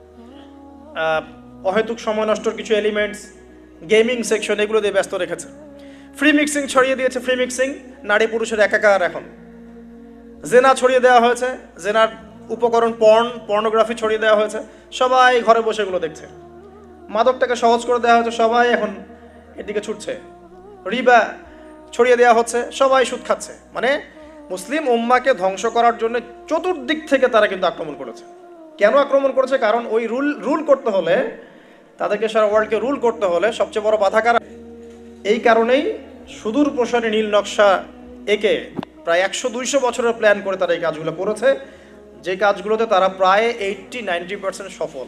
অহেতুক সময় নষ্টর কিছু এলিমেন্টস, গেমিং সেকশন, এগুলো দিয়ে ব্যস্ত রেখেছে। ফ্রি মিক্সিং ছড়িয়ে দিয়েছে, ফ্রি মিক্সিং, নারী পুরুষের একাকার। এখন জেনা ছড়িয়ে দেওয়া হয়েছে, জেনার উপকরণ পর্নোগ্রাফি ছড়িয়ে দেওয়া হয়েছে, সবাই ঘরে বসে এগুলো দেখছে। মাদকটাকে সহজ করে দেওয়া হয়েছে, সবাই এখন এদিকে ছুটছে। রিবা ছড়িয়ে দেওয়া হচ্ছে, সবাই সুদ খাচ্ছে। মানে মুসলিম উম্মাকে ধ্বংস করার জন্য চতুর্দিক থেকে তারা কিন্তু আক্রমণ করেছে। কেন আক্রমণ করেছে? কারণ ওই রুল করতে হলে, তাদেরকে সারা ওয়ার্ল্ডকে রুল করতে হলে সবচেয়ে বড় বাধা কারা? এই কারণেই সুদূর প্রসারী নীল নকশা একে প্রায় 100-200 বছরের প্ল্যান করে তারা এই কাজগুলো করেছে, যে কাজগুলোতে তারা প্রায় 80-90% সফল।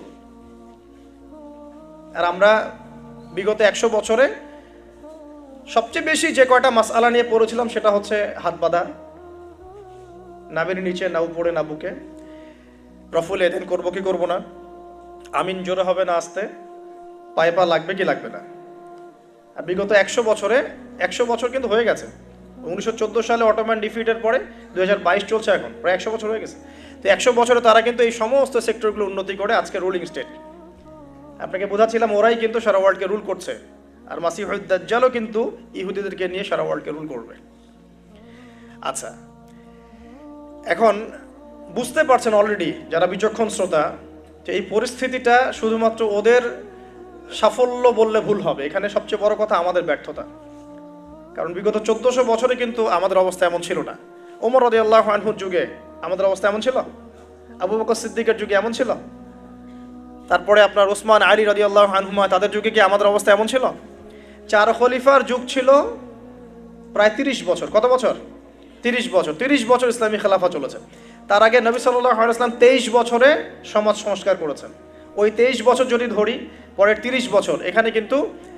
আর আমরা বিগত 100 বছরে সবচেয়ে বেশি যে কয়টা মাসআলা নিয়ে পড়েছিলাম সেটা হচ্ছে হাত বাঁধা, নাবির নিচে নাও পড়ে না বুকে, রফুল এদেন করবো কি করবো না, আমিন জোরে হবে না আস্তে, পায়ে পা লাগবে কি লাগবে না। আর বিগত 100 বছরে, 100 বছর কিন্তু হয়ে গেছে। 1914 সালে অটোম্যান ডিফিটের পরে 2022 চলছে, এখন প্রায় 100 বছর হয়ে গেছে। তো 100 বছরে তারা কিন্তু এই সমস্ত সেক্টরগুলো উন্নতি করে আজকে রুলিং স্টেট। আপনাকে বোঝাচ্ছিলাম, ওরাই কিন্তু সারা ওয়ার্ল্ডকে রুল করছে। আর মাসিহুদ দাজ্জালও কিন্তু ইহুদিদেরকে নিয়ে সারা ওয়ার্ল্ডকে রুল করবে। আচ্ছা, এখন বুঝতে পারছেন অলরেডি যারা বিচক্ষণ শ্রোতা, যে এই পরিস্থিতিটা শুধুমাত্র ওদের সাফল্য বললে ভুল হবে। এখানে সবচেয়ে বড় কথা আমাদের ব্যর্থতা। কারণ বিগত 1400 বছরে কিন্তু আমাদের অবস্থা এমন ছিল না। ওমর রাদিয়াল্লাহু আনহুর যুগে আমাদের অবস্থা এমন ছিল, আবু বকর সিদ্দিকের যুগে এমন ছিল, তারপরে আপনার ওসমান আলী রাদিয়াল্লাহু আনহুমা, তাদের যুগে কি আমাদের অবস্থা এমন ছিল? 4 খলিফার যুগ ছিল প্রায় 30 বছর। কত বছর? 30 বছর। 30 বছর ইসলামী খেলাফা চলেছে। তার আগে নবী সাল্লাল্লাহু আলাইহি ওয়াসাল্লাম 23 বছরে সমাজ সংস্কার করেছেন। ওই 23 বছর যদি ধরি, পরের 30 বছর এখানে কিন্তু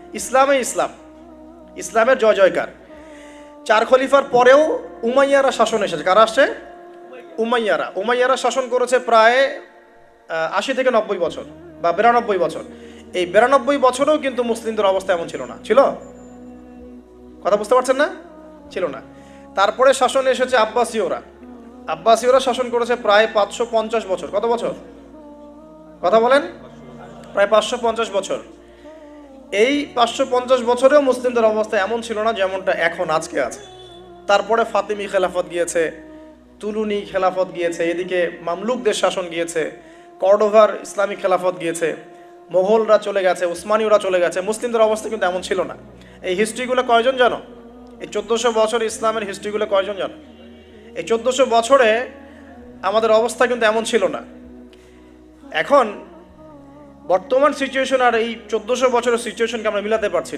ইসলামের জয় জয়কার। 4 খলিফার পরেও উমাইয়ারা শাসন এসেছে। কারা আসছে? উমাইয়ারা শাসন করেছে প্রায় 80 থেকে 90 বছর বা 92 বছর। এই 92 বছরেও কিন্তু মুসলিমদের অবস্থা এমন ছিল না। ছিল? কথা বুঝতে পারছেন না? ছিল না। তারপরে শাসন এসেছে আব্বাসীয়রা শাসন করেছে প্রায় 550 বছর। কত বছর? কথা বলেন। প্রায় 550 বছর। এই 550 বছরেও মুসলিমদের অবস্থা এমন ছিল না যেমনটা এখন আজকে আছে। তারপরে ফাতিমি খেলাফত গিয়েছে, তুলুনি খেলাফত গিয়েছে, এদিকে মামলুকদের শাসন গিয়েছে, কর্ডোভার ইসলামিক খেলাফত গিয়েছে, মোগলরা চলে গেছে, উসমানীয়রা চলে গেছে। মুসলিমদের অবস্থা কিন্তু এমন ছিল না। এই হিস্ট্রিগুলো কয়জন জানো? এই 1400 বছর ইসলামের হিস্ট্রিগুলো কয়জন জানো? এই 1400 বছরে আমাদের অবস্থা কিন্তু এমন ছিল না। এখন বর্তমান সিচুয়েশন আর এই 1400 বছরের সিচুয়েশনকে আমরা মিলাতে পারছি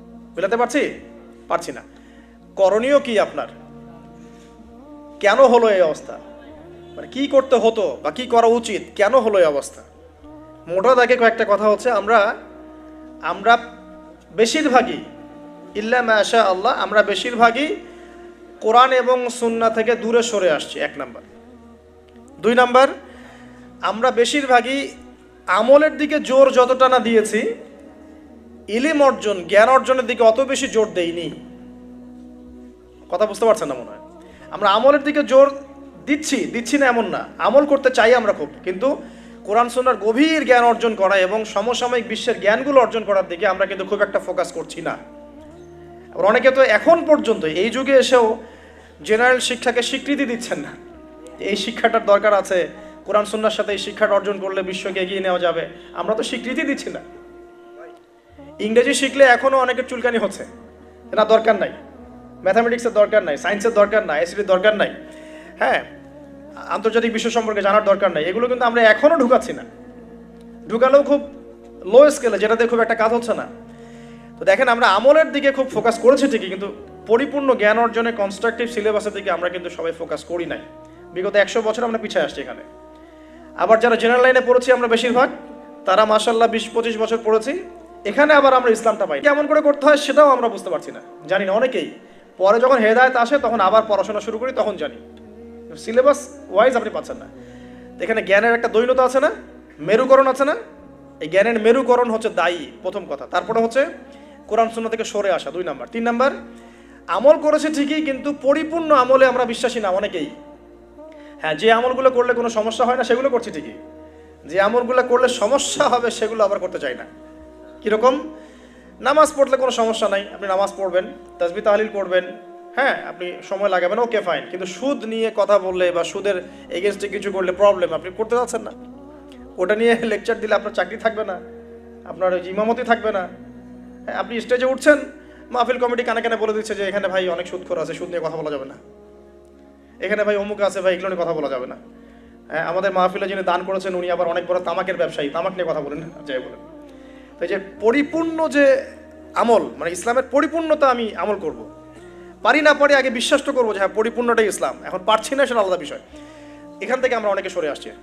না। করণীয় কি আপনার? কেন হলো এই অবস্থা? মানে কি করতে হতো বা কি করা উচিত? কেন হলো এই অবস্থা? মোটা দাগে কয়েকটা কথা হচ্ছে, আমরা বেশিরভাগই, ইল্লা মাশা আল্লাহ, আমরা বেশিরভাগই কোরআন এবং সুন্নাহ থেকে দূরে সরে আসছি, 1 নাম্বার। 2 নাম্বার, আমরা বেশিরভাগই আমলের দিকে জোর যতটা না দিয়েছি, ইলম অর্জন, জ্ঞান অর্জনের দিকে অত বেশি জোর দেইনি। কথা বুঝতে পারছেন না মনে হয়? আমরা আমলের দিকে জোর দিচ্ছি না এমন না, আমল করতে চাই আমরা খুব, কিন্তু কোরআন সুন্নাহর গভীর জ্ঞান অর্জন করা এবং সমসাময়িক বিশ্বের জ্ঞানগুলো অর্জন করার দিকে আমরা কিন্তু খুব একটা ফোকাস করছি না। আবার অনেকে তো এখন পর্যন্ত এই যুগে এসেও জেনারেল শিক্ষাকে স্বীকৃতি দিচ্ছেন না। এই শিক্ষাটার দরকার আছে, কোরআন সুন্নাহর সাথে এই শিক্ষাটা অর্জন করলে বিশ্বকে এগিয়ে নেওয়া যাবে, আমরা তো স্বীকৃতি দিচ্ছি না। ইংরেজি শিখলে এখনও অনেকের চুলকানি হচ্ছে, এটা দরকার নাই। ম্যাথামেটিক্সের দরকার নাই, সায়েন্সের দরকার নাই, আইসিটির দরকার নাই, হ্যাঁ, আন্তর্জাতিক বিশ্ব সম্পর্কে জানার দরকার নাই। এগুলো কিন্তু আমরা এখনও ঢুকাচ্ছি না, ঢুকালেও খুব লো স্কেলে, যেটাতে খুব একটা কাজ হচ্ছে না। তো দেখেন, আমরা আমলের দিকে খুব ফোকাস করেছি ঠিকই, কিন্তু পরিপূর্ণ জ্ঞান অর্জনে কনস্ট্রাকটিভ সিলেবাসের দিকে আমরা কিন্তু সবাই ফোকাস করি নাই। বিগত 100 বছর আমরা পিছিয়ে আসছি এখানে। আবার যারা জেনারেল লাইনে পড়েছি আমরা বেশিরভাগ, তারা মাশাআল্লাহ 20-25 বছর পড়েছি, এখানে আবার আমরা ইসলামটা পাই। কেমন করে করতে হয় সেটাও আমরা বুঝতে পারছি না, জানি না অনেকেই। পরে যখন হেদায়েত আসে তখন আবার পড়াশোনা শুরু করি, তখন জানি। সিলেবাস ওয়াইজ আপনি পাচ্ছেন না। এখানে জ্ঞানের একটা দৈন্যতা আছে না, মেরুকরণ আছে না। এই জ্ঞানের মেরুকরণ হচ্ছে দায়ী, প্রথম কথা। তারপরে হচ্ছে কোরআন সুন্নাহ থেকে সরে আসা, 2 নাম্বার। 3 নাম্বার, আমল করেছে ঠিকই, কিন্তু পরিপূর্ণ আমলে আমরা বিশ্বাসী না অনেকেই। হ্যাঁ, যে আমলগুলো করলে কোনো সমস্যা হয় না সেগুলো করছি ঠিকই, যে আমলগুলো করলে সমস্যা হবে সেগুলো আবার করতে চাই না। কীরকম? নামাজ পড়লে কোনো সমস্যা নাই, আপনি নামাজ পড়বেন, তাসবিহ তাহলিল করবেন, হ্যাঁ, আপনি সময় লাগাবেন, ওকে ফাইন। কিন্তু সুদ নিয়ে কথা বললে বা সুদের এগেনস্টে কিছু করলে প্রবলেম, আপনি করতে যাচ্ছেন না। ওটা নিয়ে লেকচার দিলে আপনার চাকরি থাকবে না, আপনার ইমামতি থাকবে না। হ্যাঁ, আপনি স্টেজে উঠছেন, মাহফিল কমিটি কানে কানে বলে দিচ্ছে যে এখানে ভাই অনেক সুদখোর আছে, সুদ নিয়ে কথা বলা যাবে না, এখানে ভাই অমুক আছে, ভাই এগুলো নিয়ে কথা বলা যাবে না। হ্যাঁ, আমাদের মাহফিলে যিনি দান করেছেন উনি আবার অনেক বড় তামাকের ব্যবসায়ী, তামাক নিয়ে কথা বলেন, যাই বলেন। তো এই যে পরিপূর্ণ যে আমল, মানে ইসলামের পরিপূর্ণতা, আমি আমল করব, পারি না পারি আগে বিশ্বাস তো করবো যে হ্যাঁ পরিপূর্ণটাই ইসলাম। এখন পারছি না, সেটা আলাদা বিষয়। এখান থেকে আমরা অনেকে সরে আসছি।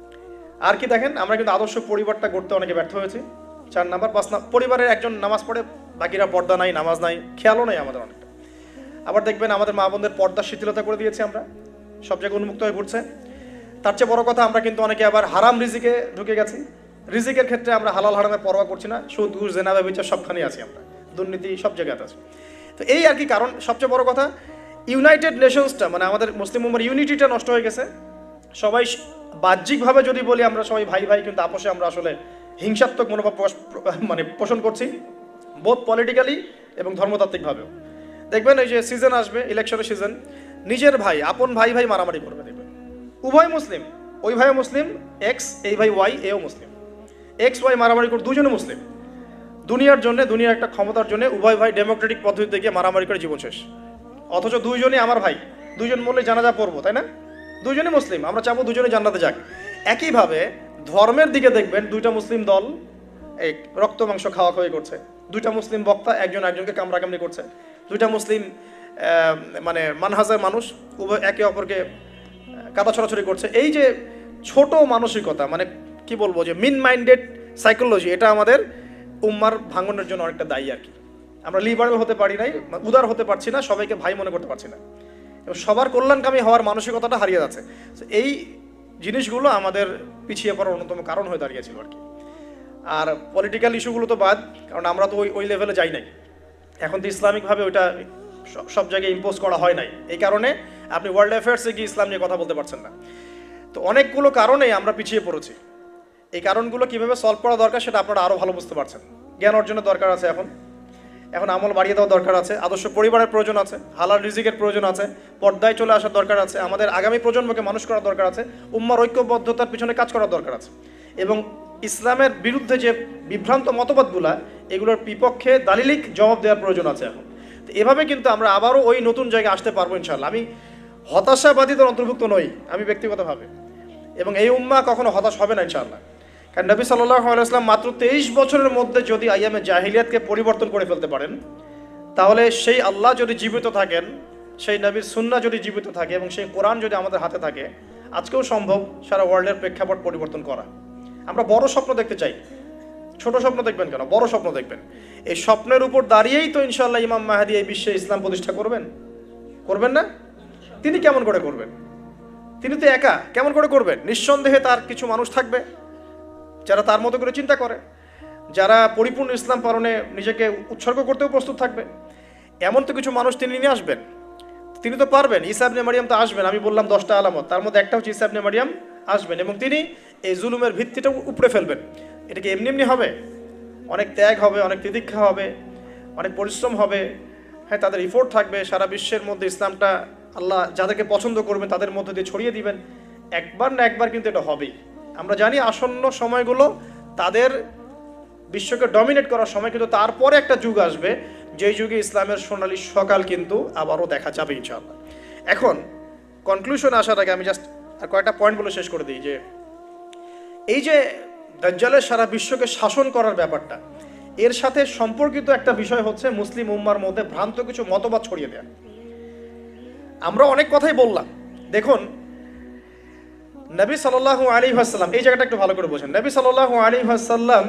আর কি দেখেন, আমরা কিন্তু আদর্শ পরিবারটা গড়তে অনেকে ব্যর্থ হয়েছি। 4 নাম্বার। 5 নাম্বার, পরিবারের একজন নামাজ পড়ে, বাকিরা পর্দা নাই, নামাজ নাই, খেয়ালও নাই আমাদের অনেকটা। আবার দেখবেন আমাদের মা বোনদের পর্দার শিথিলতা করে দিয়েছি আমরা, সব জায়গায় উন্মুক্ত হয়ে ঘুরছে। তার চেয়ে বড় কথা, আমরা কিন্তু অনেকে আবার হারাম রিজিকে ঢুকে গেছি। রিজিকের ক্ষেত্রে আমরা হালাল হারামের পরোয়া করছি না, সুদ ঘুষ জেনা ব্যভিচার সবখানেই আছি আমরা, দুর্নীতি সব জায়গায় আছে। তো এই আর কি কারণ। সবচেয়ে বড় কথা, ইউনাইটেড নেশনসটা, মানে আমাদের মুসলিম উম্মার ইউনিটিটা নষ্ট হয়ে গেছে। সবাই বাহ্যিকভাবে যদি বলি আমরা সবাই ভাই ভাই, কিন্তু আপোষে আমরা আসলে হিংসাত্মক মনোভাব মানে পোষণ করছি, বোথ পলিটিক্যালি এবং ধর্মতাত্ত্বিকভাবেও। দেখবেন এই যে সিজন আসবে, ইলেকশনের সিজন, নিজের ভাই, আপন ভাই ভাই মারামারি করবে। দেখবেন উভয় মুসলিম, ওই ভাইও মুসলিম, এক্স, এই ভাই ওয়াই, এও মুসলিম, এক্স ওয়াই মারামারি করে, দুজনে মুসলিম। দুনিয়ার জন্য, দুনিয়ার একটা ক্ষমতার জন্য উভয় ভাই ডেমোক্রেটিক পদ্ধতিতে গিয়ে মারামারি করে জীবন শেষ। অথচ দুইজনই আমার ভাই, দুইজন মরলে জানাজা পড়বো, তাই না? দুইজনই মুসলিম, আমরা চাবো দুজনে জান্নাতে যাক। একইভাবে ধর্মের দিকে দেখবেন, 2টা মুসলিম দল এই রক্ত মাংস খাওয়াখাওয়ি করছে, 2টা মুসলিম বক্তা একজন একজনকে কামড়াকামড়ি করছে, 2টা মুসলিম মানে মানহাজের মানুষ উভয় একে অপরকে কাদা ছড়াছড়ি করছে। এই যে ছোট মানসিকতা, মানে কি বলবো, যে মিন মাইন্ডেড সাইকোলজি, এটা আমাদের উম্মার ভাঙনের জন্য অনেকটা দায়ী আর কি। আমরা লিবারাল হতে পারি নাই, উদার হতে পারছি না, সবাইকে ভাই মনে করতে পারছি না, এবং সবার কল্যাণকামী হওয়ার মানসিকতাটা হারিয়ে যাচ্ছে। এই জিনিসগুলো আমাদের পিছিয়ে পড়ার অন্যতম কারণ হয়ে দাঁড়িয়েছিল আর কি। আর পলিটিক্যাল ইস্যুগুলো তো বাদ, কারণ আমরা তো ওই লেভেলে যাই নাই। এখন তো ইসলামিকভাবে ওইটা সব জায়গায় ইম্পোজ করা হয় নাই, এই কারণে আপনি ওয়ার্ল্ড অ্যাফেয়ার্সে গিয়ে ইসলাম নিয়ে কথা বলতে পারছেন না। তো অনেকগুলো কারণেই আমরা পিছিয়ে পড়েছি। এই কারণগুলো কীভাবে সলভ করা দরকার সেটা আপনারা আরও ভালো বুঝতে পারছেন। জ্ঞান অর্জনের দরকার আছে, এখন আমল বাড়িয়ে দেওয়ার দরকার আছে, আদর্শ পরিবারের প্রয়োজন আছে, হালাল রিজিকের প্রয়োজন আছে, পর্দায় চলে আসার দরকার আছে, আমাদের আগামী প্রজন্মকে মানুষ করার দরকার আছে, উম্মার ঐক্যবদ্ধতার পিছনে কাজ করার দরকার আছে, এবং ইসলামের বিরুদ্ধে যে বিভ্রান্ত মতবাদগুলা, এগুলোর বিপক্ষে দালিলিক জবাব দেওয়ার প্রয়োজন আছে এখন। তো এভাবে কিন্তু আমরা আবারও ওই নতুন জায়গায় আসতে পারবো ইনশাআল্লাহ। আমি হতাশাবাদীদের অন্তর্ভুক্ত নই, আমি ব্যক্তিগতভাবে, এবং এই উম্মাহ কখনো হতাশ হবে না ইনশাআল্লাহ। কারণ নবী সাল্লাল্লাহু আলাইহি ওয়াসাল্লাম মাত্র 23 বছরের মধ্যে যদি আইয়ামে জাহিলিয়াতকে পরিবর্তন করে ফেলতে পারেন, তাহলে সেই আল্লাহ যদি জীবিত থাকেন, সেই নবীর সুন্নাহ যদি জীবিত থাকে, এবং সেই কোরআন যদি আমাদের হাতে থাকে, আজকেও সম্ভব সারা ওয়ার্ল্ডের প্রেক্ষাপট পরিবর্তন করা। আমরা বড় স্বপ্ন দেখতে চাই, ছোট স্বপ্ন দেখবেন কেন, বড় স্বপ্ন দেখবেন। এই স্বপ্নের উপর দাঁড়িয়েই তো ইনশাআল্লাহ ইমাম মাহদী এই বিশ্বে ইসলাম প্রতিষ্ঠা করবেন, করবেন না? তিনি কেমন করে করবেন? তিনি তো একা, কেমন করে করবেন? নিঃসন্দেহে তার কিছু মানুষ থাকবে যারা তার মতো করে চিন্তা করে, যারা পরিপূর্ণ ইসলাম পালনে নিজেকে উৎসর্গ করতেও প্রস্তুত থাকবে। এমন তো কিছু মানুষ তিনি নিয়ে আসবেন, তিনি তো পারবেন। ঈসা ইবনে মারিয়াম তো আসবেন, আমি বললাম 10টা আলামত, তার মধ্যে একটা হচ্ছে ঈসা ইবনে মারিয়াম আসবেন, এবং তিনি এই জুলুমের ভিত্তিটা উপড়ে ফেলবেন। এটা কি এমনি এমনি হবে? অনেক ত্যাগ হবে, অনেক তিতিক্ষা হবে, অনেক পরিশ্রম হবে, হ্যাঁ, তাদের ইফোর্ট থাকবে, সারা বিশ্বের মধ্যে ইসলামটা আল্লাহ যাদেরকে পছন্দ করবেন তাদের মধ্যে দিয়ে ছড়িয়ে দিবেন। একবার না একবার কিন্তু এটা হবেই। আমরা জানি আসন্ন সময়গুলো তাদের বিশ্বকে ডমিনেট করার সময়, কিন্তু তারপরে একটা যুগ আসবে যেই যুগে ইসলামের সোনালী সকাল কিন্তু আবারও দেখা যাবে ইনশাআল্লাহ। এখন কনক্লুশন আসার আগে আমি জাস্ট আর কয়েকটা পয়েন্ট বলে শেষ করে দিই যে এই যে দাজ্জালের সারা বিশ্বকে শাসন করার ব্যাপারটা, এর সাথে সম্পর্কিত একটা বিষয় হচ্ছে মুসলিম উম্মার মধ্যে ভ্রান্ত কিছু মতবাদ ছড়িয়ে দেয়া। আমরা অনেক কথাই বললাম, দেখুন নবী সাল্লাল্লাহু আলাইহি ওয়াসাল্লাম, এই জায়গাটা একটু ভালো করে বোঝেন, নবী সাল্লাল্লাহু আলাইহি ওয়াসাল্লাম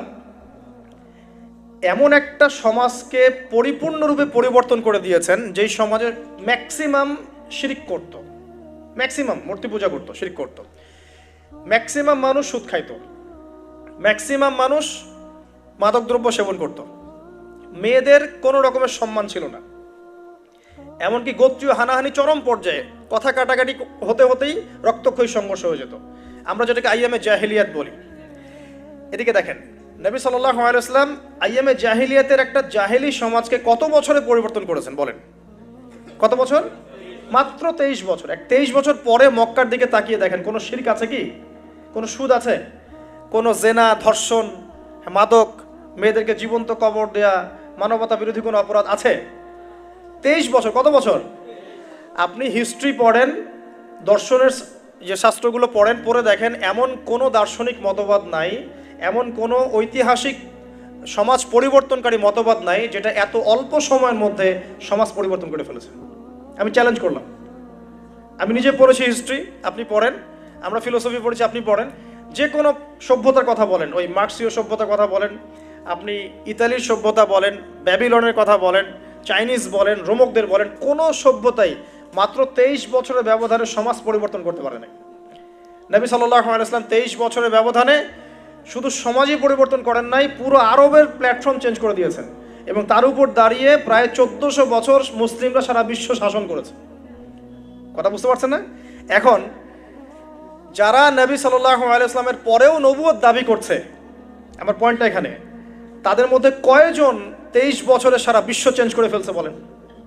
এমন একটা সমাজকে পরিপূর্ণরূপে পরিবর্তন করে দিয়েছেন যেই সমাজে ম্যাক্সিমাম শিরক করত, ম্যাক্সিমাম মূর্তি পূজা করত, শিরক করত, ম্যাক্সিমাম মানুষ সুদ খাইত, ম্যাক্সিমাম মানুষ মাদকদ্রব্য সেবন করত, মেয়েদের কোনো রকমের সম্মান ছিল না, এমনকি গোত্রীয় হানাহানি চরম পর্যায়ে, কথা কাটাকাটি হতে হতেই রক্তক্ষয়ী সংঘর্ষ হয়ে যেত, আমরা যেটাকে আইয়ামে জাহিলিয়াত বলি। এদিকে দেখেন নবী সাল্লাল্লাহু আলাইহি ওয়াসাল্লাম আইয়ামে জাহিলিয়াতের একটা জাহেলি সমাজকে কত বছরে পরিবর্তন করেছেন বলেন? কত বছর? মাত্র 23 বছর। 23 বছর পরে মক্কার দিকে তাকিয়ে দেখেন, কোনো শিরক আছে কি? কোনো সুদ আছে? কোনো জেনা, ধর্ষণ, মাদক, মেয়েদেরকে জীবন্ত কবর দেয়া, মানবতা বিরোধী কোনো অপরাধ আছে? 23 বছর। কত বছর? আপনি হিস্ট্রি পড়েন, দর্শনের যে শাস্ত্রগুলো পড়েন, পড়ে দেখেন এমন কোনো দার্শনিক মতবাদ নাই, এমন কোনো ঐতিহাসিক সমাজ পরিবর্তনকারী মতবাদ নাই যেটা এত অল্প সময়ের মধ্যে সমাজ পরিবর্তন করে ফেলেছে। আমি চ্যালেঞ্জ করলাম, আমি নিজে পড়েছি হিস্ট্রি, আপনি পড়েন, আমরা ফিলোসফি পড়েছি, আপনি পড়েন, যে কোনো সভ্যতার কথা বলেন, ওই মার্ক্সীয় সভ্যতার কথা বলেন, আপনি ইতালির সভ্যতা বলেন, ব্যাবিলনের কথা বলেন, চাইনিজ বলেন, রোমকদের বলেন, কোনো সভ্যতাই মাত্র 23 বছরের ব্যবধানে সমাজ পরিবর্তন করতে পারে না। নবী সাল্লাল্লাহু আলাইহি ওয়াসাল্লাম 23 বছরের ব্যবধানে শুধু সমাজই পরিবর্তন করেন নাই, পুরো আরবের প্ল্যাটফর্ম চেঞ্জ করে দিয়েছেন, এবং তার উপর দাঁড়িয়ে প্রায় 1400 বছর মুসলিমরা সারা বিশ্ব শাসন করেছে। কথা বুঝতে পারছেন না? এখন যারা নবী সাল্লাল্লাহু আলাইহি ওয়াসাল্লামের পরেও নবুয়ত দাবি করছে, আমার পয়েন্টটা এখানে, তাদের মধ্যে কয়জন 23 বছরে সারা বিশ্ব চেঞ্জ করে ফেলছে বলেন?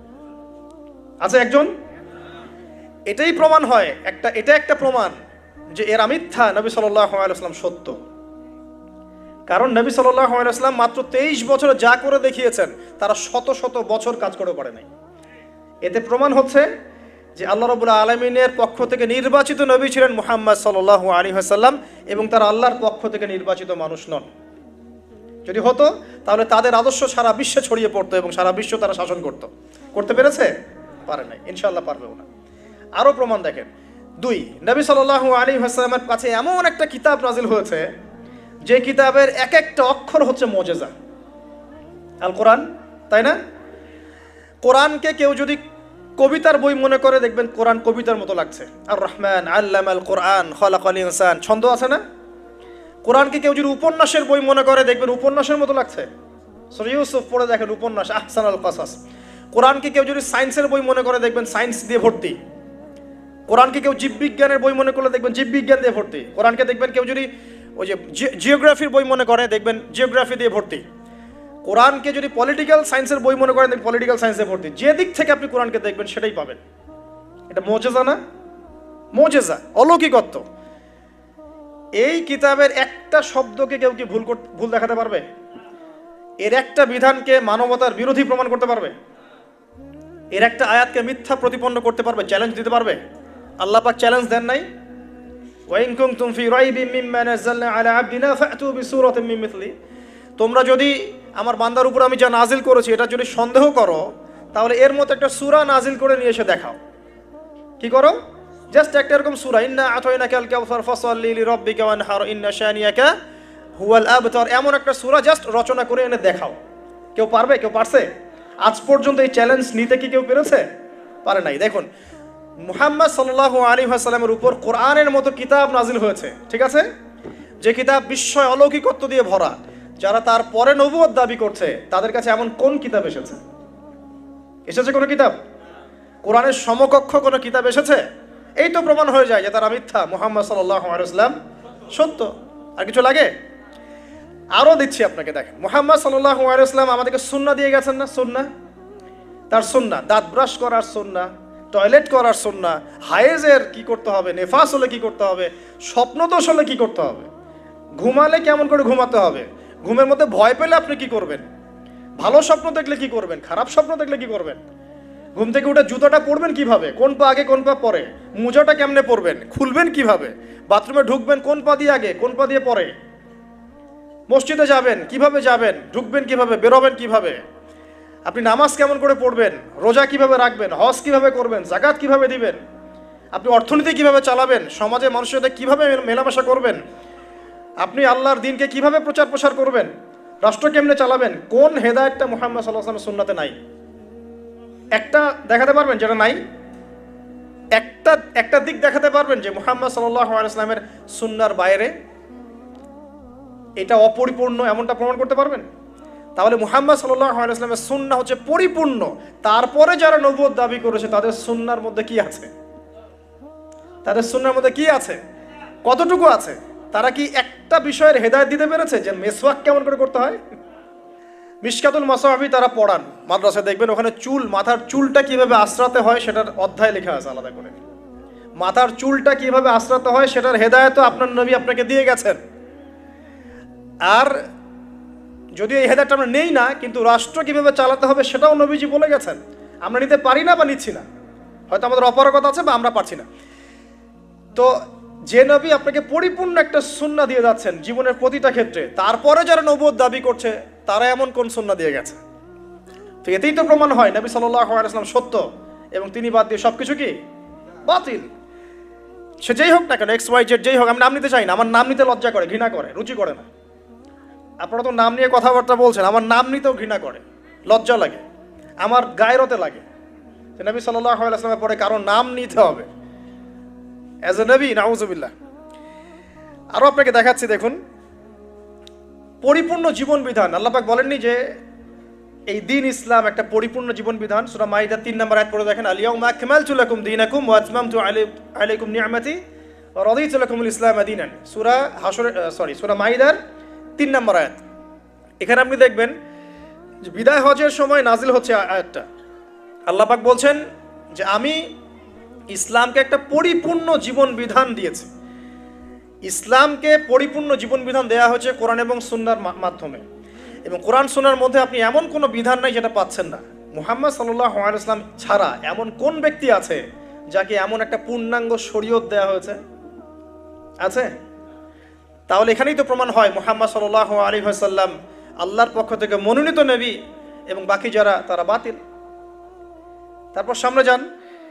আছে একজন? এটাই প্রমাণ হয়, এটা একটা প্রমাণ যে এরা মিথ্যা, নবী সাল্লাল্লাহু আলাইহি ওয়াসাল্লাম সত্য। কারণ নবী সাল্লাল্লাহু আলাইহি ওয়াসাল্লাম মাত্র 23 বছরে যা করে দেখিয়েছেন তারা শত শত বছর কাজ করে পারে নাই। এতে প্রমাণ হচ্ছে যে আল্লাহ রাব্বুল আলামিনের পক্ষ থেকে নির্বাচিত নবী ছিলেন মুহাম্মদ সাল্লাল্লাহু আলাইহি ওয়াসাল্লাম, এবং তারা আল্লাহর পক্ষ থেকে নির্বাচিত মানুষ নন। যদি হতো তাহলে তাদের আদর্শ সারা বিশ্বে ছড়িয়ে পড়তো এবং সারা বিশ্ব তারা শাসন করতে পেরেছে? পারে নাই, ইনশাআল্লাহ পারবেও না। আরও প্রমাণ দেখেন, 2, নবী সাল্লাল্লাহু আলাইহি ওয়াসাল্লামের কাছে এমন একটা কিতাব নাজিল হয়েছে যে কিতাবের এক একটা অক্ষর হচ্ছে মুজিজা, আল কোরআন, তাই না? কোরআনকে কেউ যদি কবিতার বই মনে করে, দেখবেন কোরআন কবিতার মতো লাগছে। আর রহমান আল্লামাল কোরআন খলাকাল ইনসান, ছন্দ আছে না? কোরআনকে কেউ যদি উপন্যাসের বই মনে করে, দেখবেন উপন্যাসের মতো লাগছে। সূরা ইউসুফ পড়ে দেখেন, উপন্যাস, আহসানুল কাসাস। কোরআনকে কেউ যদি সায়েন্সের বই মনে করে, দেখবেন সায়েন্স দিয়ে ভর্তি। কোরআনকে কেউ জীববিজ্ঞানের বই মনে করলে দেখবেন জীববিজ্ঞান দিয়ে ভর্তি। কোরআনকে দেখবেন কেউ যদি ওই যে জিওগ্রাফির বই মনে করে, দেখবেন জিওগ্রাফি দিয়ে ভর্তি। কোরআনকে যদি পলিটিক্যাল সায়েন্সের বই মনে করেন, পলিটিক্যাল সায়েন্স দিয়ে ভর্তি। যে দিক থেকে আপনি কোরআনকে দেখবেন সেটাই পাবেন। এটা মুজিজা না? মুজিজা, অলৌকিকত্ব। এই কিতাবের একটা শব্দকে কেউ কি ভুল দেখাতে পারবে? এর একটা বিধানকে মানবতার বিরোধী প্রমাণ করতে পারবে? এর একটা আয়াতকে মিথ্যা প্রতিপন্ন করতে পারবে? চ্যালেঞ্জ দিতে পারবে? আল্লাহ পাক চ্যালেঞ্জ দেন নাই? ওয়াইন কুনতুম ফি রাইবিম মিম্মা নাযালনা আলা আবদিনা ফাতু বিসূরাতিন মিন মিথলি। তোমরা যদি আমার বান্দার উপর আমি যা নাজিল করেছি এটা যদি সন্দেহ করো, তাহলে এর মতো একটা সূরা নাজিল করে নিয়ে এসে দেখাও। কি করো? জাস্ট একটা এরকম সূরা, ইন্না আতাইনাকাল কাউসার ফাসাল্লি লিরাব্বিকা ওয়ানহার ইন্না শানিয়াকা হুয়াল আবতার, এমন একটা সূরা জাস্ট রচনা করে এনে দেখাও। কেউ পারবে? কেউ পারছে? আজ পর্যন্ত এই চ্যালেঞ্জ নিতে কি কেউ পেরেছে? পারে নাই। দেখুন, মুহাম্মদ সাল্লাল্লাহু আলাইহি ওয়াসাল্লামের উপর কোরআনের মতো কিতাব নাজিল হয়েছে, ঠিক আছে, যে কিতাব বিস্ময় অলৌকিকত্ব দিয়ে ভরা। যারা তার পরে নবুয়ত দাবি করছে তাদের কাছে এমন কোন কিতাব এসেছে? কোনো কিতাব? কোরআনের সমকক্ষ কোনো কিতাব এসেছে? এই তো প্রমাণ হয়ে যায় যে তারা মিথ্যা, মুহাম্মদ সাল্লাল্লাহু আলাইহি ওয়াসাল্লাম সত্য। আর কিছু লাগে? আরও দিচ্ছি আপনাকে, দেখেন মুহাম্মদ সাল্লাল্লাহু আলাইহি ওয়াসাল্লাম আমাদেরকে সুন্নাহ দিয়ে গেছেন না? সুন্নাহ তার সুন্নাহ, দাঁত ব্রাশ করার সুন্নাহ, টয়লেট করার সুন্নাহ, হায়েজের কি করতে হবে, নেফাস হলে কি করতে হবে, স্বপ্নদোষ হলে কি করতে হবে, ঘুমালে কেমন করে ঘুমাতে হবে, ঘুমের মধ্যে ভয় পেলে আপনি কি করবেন, ভালো স্বপ্ন দেখলে কি করবেন, খারাপ স্বপ্ন দেখলে কি করবেন, ঘুম থেকে উঠে জুতোটা পরবেন কিভাবে, কোন পা আগে কোন পা পরে, মোজাটা কেমনে পরবেন, খুলবেন কিভাবে, বাথরুমে ঢুকবেন কোন পা দিয়ে আগে কোন পা দিয়ে পরে, মসজিদে যাবেন কিভাবে যাবেন, ঢুকবেন কিভাবে, বেরোবেন কিভাবে, আপনি নামাজ কেমন করে পড়বেন, রোজা কিভাবে রাখবেন, হজ কিভাবে করবেন, জাকাত কিভাবে দিবেন, আপনি অর্থনীতি কিভাবে চালাবেন, সমাজে মানুষের সাথে কিভাবে মেলামেশা করবেন, আপনি আল্লাহর দিনকে কিভাবে প্রচার প্রসার করবেন, রাষ্ট্র কেমনে চালাবেন, কোন হেদায়েতটা মুহাম্মদ সাল্লাল্লাহু আলাইহি ওয়াসাল্লামের সুন্নাতে নাই? একটা দেখাতে পারবেন যেটা নাই? একটা দিক দেখাতে পারবেন যে মুহাম্মদ সাল্লাল্লাহু আলাইহি ওয়াসাল্লামের সুন্নাহর বাইরে এটা অপরিপূর্ণ, এমনটা প্রমাণ করতে পারবেন? তাহলে মুহাম্মদ সাল্লাল্লাহু আলাইহি ওয়াসাল্লামের সুন্নাহ হচ্ছে পরিপূর্ণ, তারপরে যারা নবুয়ত দাবি করেছে তাদের সুন্নাহর মধ্যে কি আছে? তাদের সুন্নাহর মধ্যে কি আছে? কতটুকু আছে? তারা কি একটা বিষয়ের হেদায়েত দিতে পেরেছে যে মেসওয়াক কেমন করে করতে হয়? মিশকাতুল মাসাবি তারা পড়ান মাদ্রাসায়, দেখবেন ওখানে মাথার চুলটা কিভাবে আশ্রাতে হয় সেটার অধ্যায় লেখা আছে আলাদা করে। মাথার চুলটা কিভাবে আশ্রাতে হয় সেটার হেদায়েতও আপনার নবী আপনাকে দিয়ে গেছেন। আর যদি এই হেদায়েতটা আমরা নেই না, কিন্তু রাষ্ট্র কিভাবে চালাতে হবে সেটাও নবীজি বলে গেছেন। আমরা নিতে পারি না বা নিচ্ছি না, হয়তো আমাদের অপারগতা আছে বা আমরা পারছি না। তো যে নবী আপনাকে পরিপূর্ণ একটা সুন্নাহ দিয়ে যাচ্ছেন জীবনের প্রতিটা ক্ষেত্রে, তারপরে যারা নবুয়ত দাবি করছে তারা এমন কোন সুন্নাহ দিয়ে গেছে? তো এতেই তো প্রমাণ হয় নবী সাল্লাল্লাহু আলাইহি ওয়াসাল্লাম সত্য এবং তিনি বাদ দিয়ে সবকিছু কি বাতিল। সে যেই হোক না কেন, এক্স ওয়াই জেড যেই হোক, আমি নাম নিতে চাই না, আমার নাম নিতে লজ্জা করে, ঘৃণা করে, রুচি করে না। আপনারা তো নাম নিয়ে কথাবার্তা বলছেন, আমার নাম নিতেও ঘৃণা করে, লজ্জা লাগে, আমার গায়রতে লাগে যে নবী সাল্লাল্লাহু আলাইহি ওয়াসাল্লামের পরে কারো নাম নিতে হবে অ্যাজ এ নবী, নাউজুবিল্লাহ। আরও আপনাকে দেখাচ্ছি, দেখুন পরিপূর্ণ জীবন বিধান। আল্লাহ পাক বলেননি যে এই দিন ইসলাম একটা পরিপূর্ণ জীবন বিধান? সূরা মাইদা 3 নম্বর আয়াত পড়ে দেখেন, আল-ইয়াউমা আকমালতু লাকুম দীনাকুম ওয়া আতমামতু আলাইকুম নি'মাতি ওয়া রাদিতু লাকুমুল ইসলামা দীনান। সূরা মাইদার 3 নম্বর আয়াত। এখানে আপনি দেখবেন যে বিদায় হজের সময় নাজিল হচ্ছে আয়াতটা। আল্লাহ পাক বলছেন যে আমি ইসলামকে একটা পরিপূর্ণ জীবন বিধান দিয়েছি। ইসলামকে পরিপূর্ণ জীবন বিধান দেওয়া হয়েছে কোরআন এবং সুন্নাহর মাধ্যমে, এবং কোরআন সুন্নাহর মধ্যে আপনি এমন কোনো বিধান নাই যেটা পাচ্ছেন না। মুহাম্মদ সাল্লাল্লাহু আলাইহি ওয়াসাল্লাম ছাড়া এমন কোন ব্যক্তি আছে যাকে এমন একটা পূর্ণাঙ্গ শরীয়ত দেওয়া হয়েছে? আছে? তাহলে এখানেই তো প্রমাণ হয় মুহাম্মদ সাল্লাল্লাহু আলাইহি ওয়াসাল্লাম আল্লাহর পক্ষ থেকে মনোনীত নবী এবং বাকি যারা তারা বাতিল। তারপর সামনে যান,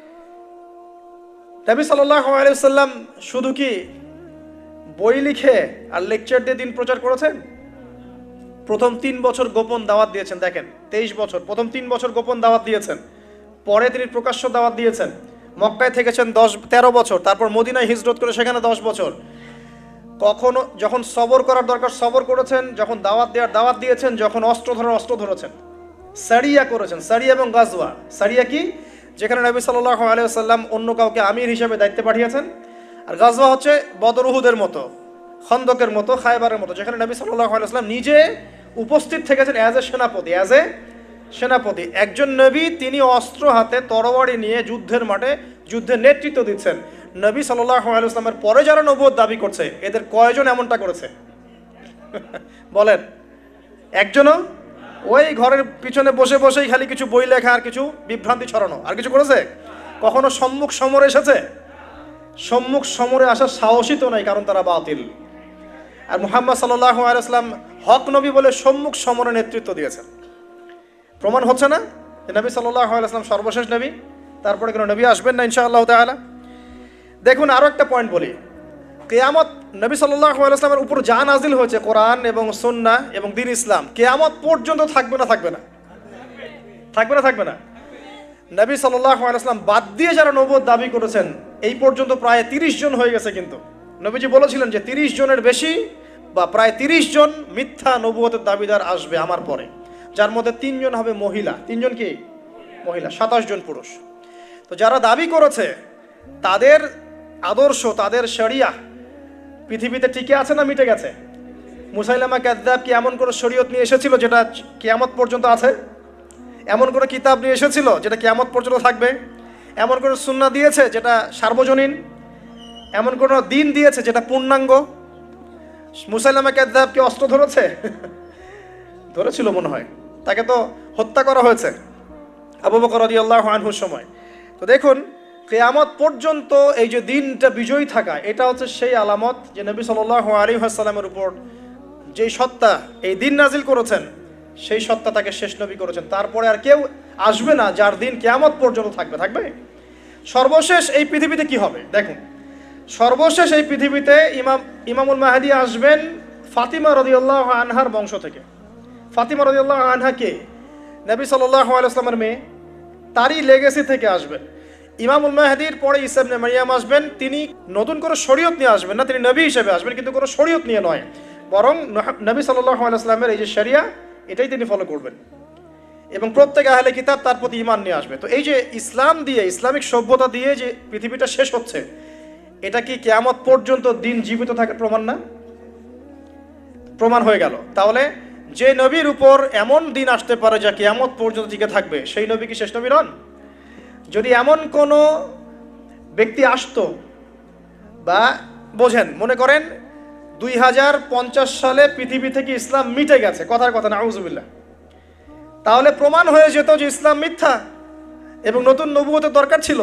নবী সাল্লাল্লাহু আলাইহি ওয়াসাল্লাম শুধু কি বই লিখে আর লেকচার দিয়ে দিন প্রচার করেছেন? প্রথম 3 বছর গোপন দাওয়াত দিয়েছেন। দেখেন 23 বছর, প্রথম 3 বছর গোপন দাওয়াত দিয়েছেন, পরে তিনি প্রকাশ্য দাওয়াত দিয়েছেন। মক্কায় থেকেছেন 13 বছর, তারপর মদিনায় হিজরত করে সেখানে 10 বছর। কখনো যখন সবর করার দরকার সবর করেছেন, যখন দাওয়াত দেওয়ার দাওয়াত দিয়েছেন, যখন অস্ত্র ধরার অস্ত্র ধরেছেন। সারিয়া করেছেন, সারিয়া এবং গাজওয়া। সারিয়া কি? যেখানে নবী সাল্লাল্লাহু আলাইহি ওয়াসাল্লাম অন্য কাউকে আমির হিসেবে দায়িত্বে পাঠিয়েছেন। আর গাজওয়া হচ্ছে বদর উহুদের মতো, খন্দকের মতো, খায়বারের মতো, যেখানে নবী সাল্লাল্লাহু আলাইহি ওয়াসাল্লাম নিজে উপস্থিত থেকেছেন অ্যাজ এ সেনাপতি। একজন নবী, তিনি অস্ত্র হাতে তরবারি নিয়ে যুদ্ধের মাঠে যুদ্ধের নেতৃত্ব দিচ্ছেন। নবী সাল্লাল্লাহু আলাইহি ওয়াসাল্লামের পরে যারা নবুয়ত দাবি করছে এদের কয়জন এমনটা করেছে? বলেন, একজনও? ওই ঘরের পিছনে বসে বসেই খালি কিছু বই লেখা আর কিছু বিভ্রান্তি ছড়ানো, আর কিছু করেছে? কখনো সম্মুখ সমরে এসেছে? সম্মুখ সমরে আসার সাহসই তো নাই, কারণ তারা বাতিল। আর মুহাম্মদ সাল্লাল্লাহু আলাইহি ওয়াসাল্লাম হক নবী বলে সম্মুখ সমরে নেতৃত্ব দিয়েছেন। প্রমাণ হচ্ছে না যে নবী সাল্লাল্লাহু আলাইহি ওয়াসাল্লাম সর্বশেষ নবী? তারপরে কোনো নবী আসবেন না ইনশাআল্লাহ তাআলা। দেখুন আরো একটা পয়েন্ট বলি, কিয়ামত নবী সাল্লাল্লাহু আলাইহি ওয়াসাল্লামের উপর যা নাজিল হয়েছে কোরআন এবং সুন্নাহ এবং দ্বীন ইসলাম, কিয়ামত পর্যন্ত থাকবে না? থাকবে না? নবী সাল্লাল্লাহু আলাইহি ওয়াসাল্লাম বাদ দিয়ে যারা নবুয়ত দাবি করেছেন এই পর্যন্ত প্রায় 30 জন হয়ে গেছে। কিন্তু নবীজি বলেছিলেন যে 30 জনের বেশি বা প্রায় 30 জন মিথ্যা নবুয়তের দাবিদার আসবে আমার পরে, যার মধ্যে 3 জন হবে মহিলা। 3 জন কি? মহিলা। 27 জন পুরুষ। তো যারা দাবি করেছে তাদের আদর্শ, তাদের শরিয়া পৃথিবীতে টিকে আছে না মিটে গেছে? মুসাইলামা কাযযাব কি এমন কোনো শরীয়ত নিয়ে এসেছিল যেটা কিয়ামত পর্যন্ত আছে? এমন কোনো কিতাব নিয়ে এসেছিল যেটা কিয়ামত পর্যন্ত থাকবে? এমন কোনো সুন্নাহ দিয়েছে যেটা সার্বজনীন? এমন কোনো দিন দিয়েছে যেটা পূর্ণাঙ্গ? মুসাইলামা কাযযাব কি অস্ত্র ধরেছে? ধরেছিল মনে হয়, তাকে তো হত্যা করা হয়েছে আবু বকর রাদিয়াল্লাহু আনহুর সময়। তো দেখুন, কিয়ামত পর্যন্ত এই যে দিনটা বিজয়ী থাকা, এটা হচ্ছে সেই আলামত যে নবী সাল্লাল্লাহু আলাইহি ওয়াসাল্লামের উপর যেই সত্তা এই দিন নাজিল করেছেন, সেই সত্তা তাকে শেষ নবী করেছেন। তারপরে আর কেউ আসবে না যার দিন কিয়ামত পর্যন্ত থাকবে। সর্বশেষ এই পৃথিবীতে কি হবে দেখুন, সর্বশেষ এই পৃথিবীতে ইমামুল মাহদী আসবেন ফাতিমা রাদিয়াল্লাহু আনহার বংশ থেকে। ফাতিমা রাদিয়াল্লাহু আনহা কে? নবী সাল্লাল্লাহু আলাইহি ওয়াসাল্লামের মেয়ে, তারই লেগেসি থেকে আসবেন। ইমামুল মাহদীর পরে ঈসা ইবনে মারইয়াম আসবেন। তিনি নতুন করে শরীয়ত নিয়ে আসবেন না, তিনি নবী হিসেবে আসবেন, কিন্তু কোনো শরীয়ত নিয়ে নয়, বরং নবী সাল্লাল্লাহু আলাইহি ওয়াসাল্লামের এই যে শরিয়া, এটাই তিনি ফলো করবেন এবং প্রত্যেক আহলে কিতাব তার প্রতি ঈমান নিয়ে আসবে। তো এই যে ইসলাম দিয়ে, ইসলামিক সভ্যতা দিয়ে যে পৃথিবীটা শেষ হচ্ছে, এটা কি কিয়ামত পর্যন্ত দিন জীবিত থাকার প্রমাণ না? প্রমাণ হয়ে গেল। তাহলে যে নবীর উপর এমন দিন আসতে পারে যা কিয়ামত পর্যন্ত টিকে থাকবে, সেই নবী কি শেষ নবী নন? যদি এমন কোনো ব্যক্তি আসতো, বা বোঝেন, মনে করেন 2050 সালে পৃথিবী থেকে ইসলাম মিটে গেছে, কথার কথা, নাউজুবিল্লাহ, তাহলে প্রমাণ হয়ে যেত যে ইসলাম মিথ্যা এবং নতুন নবুয়তের দরকার ছিল।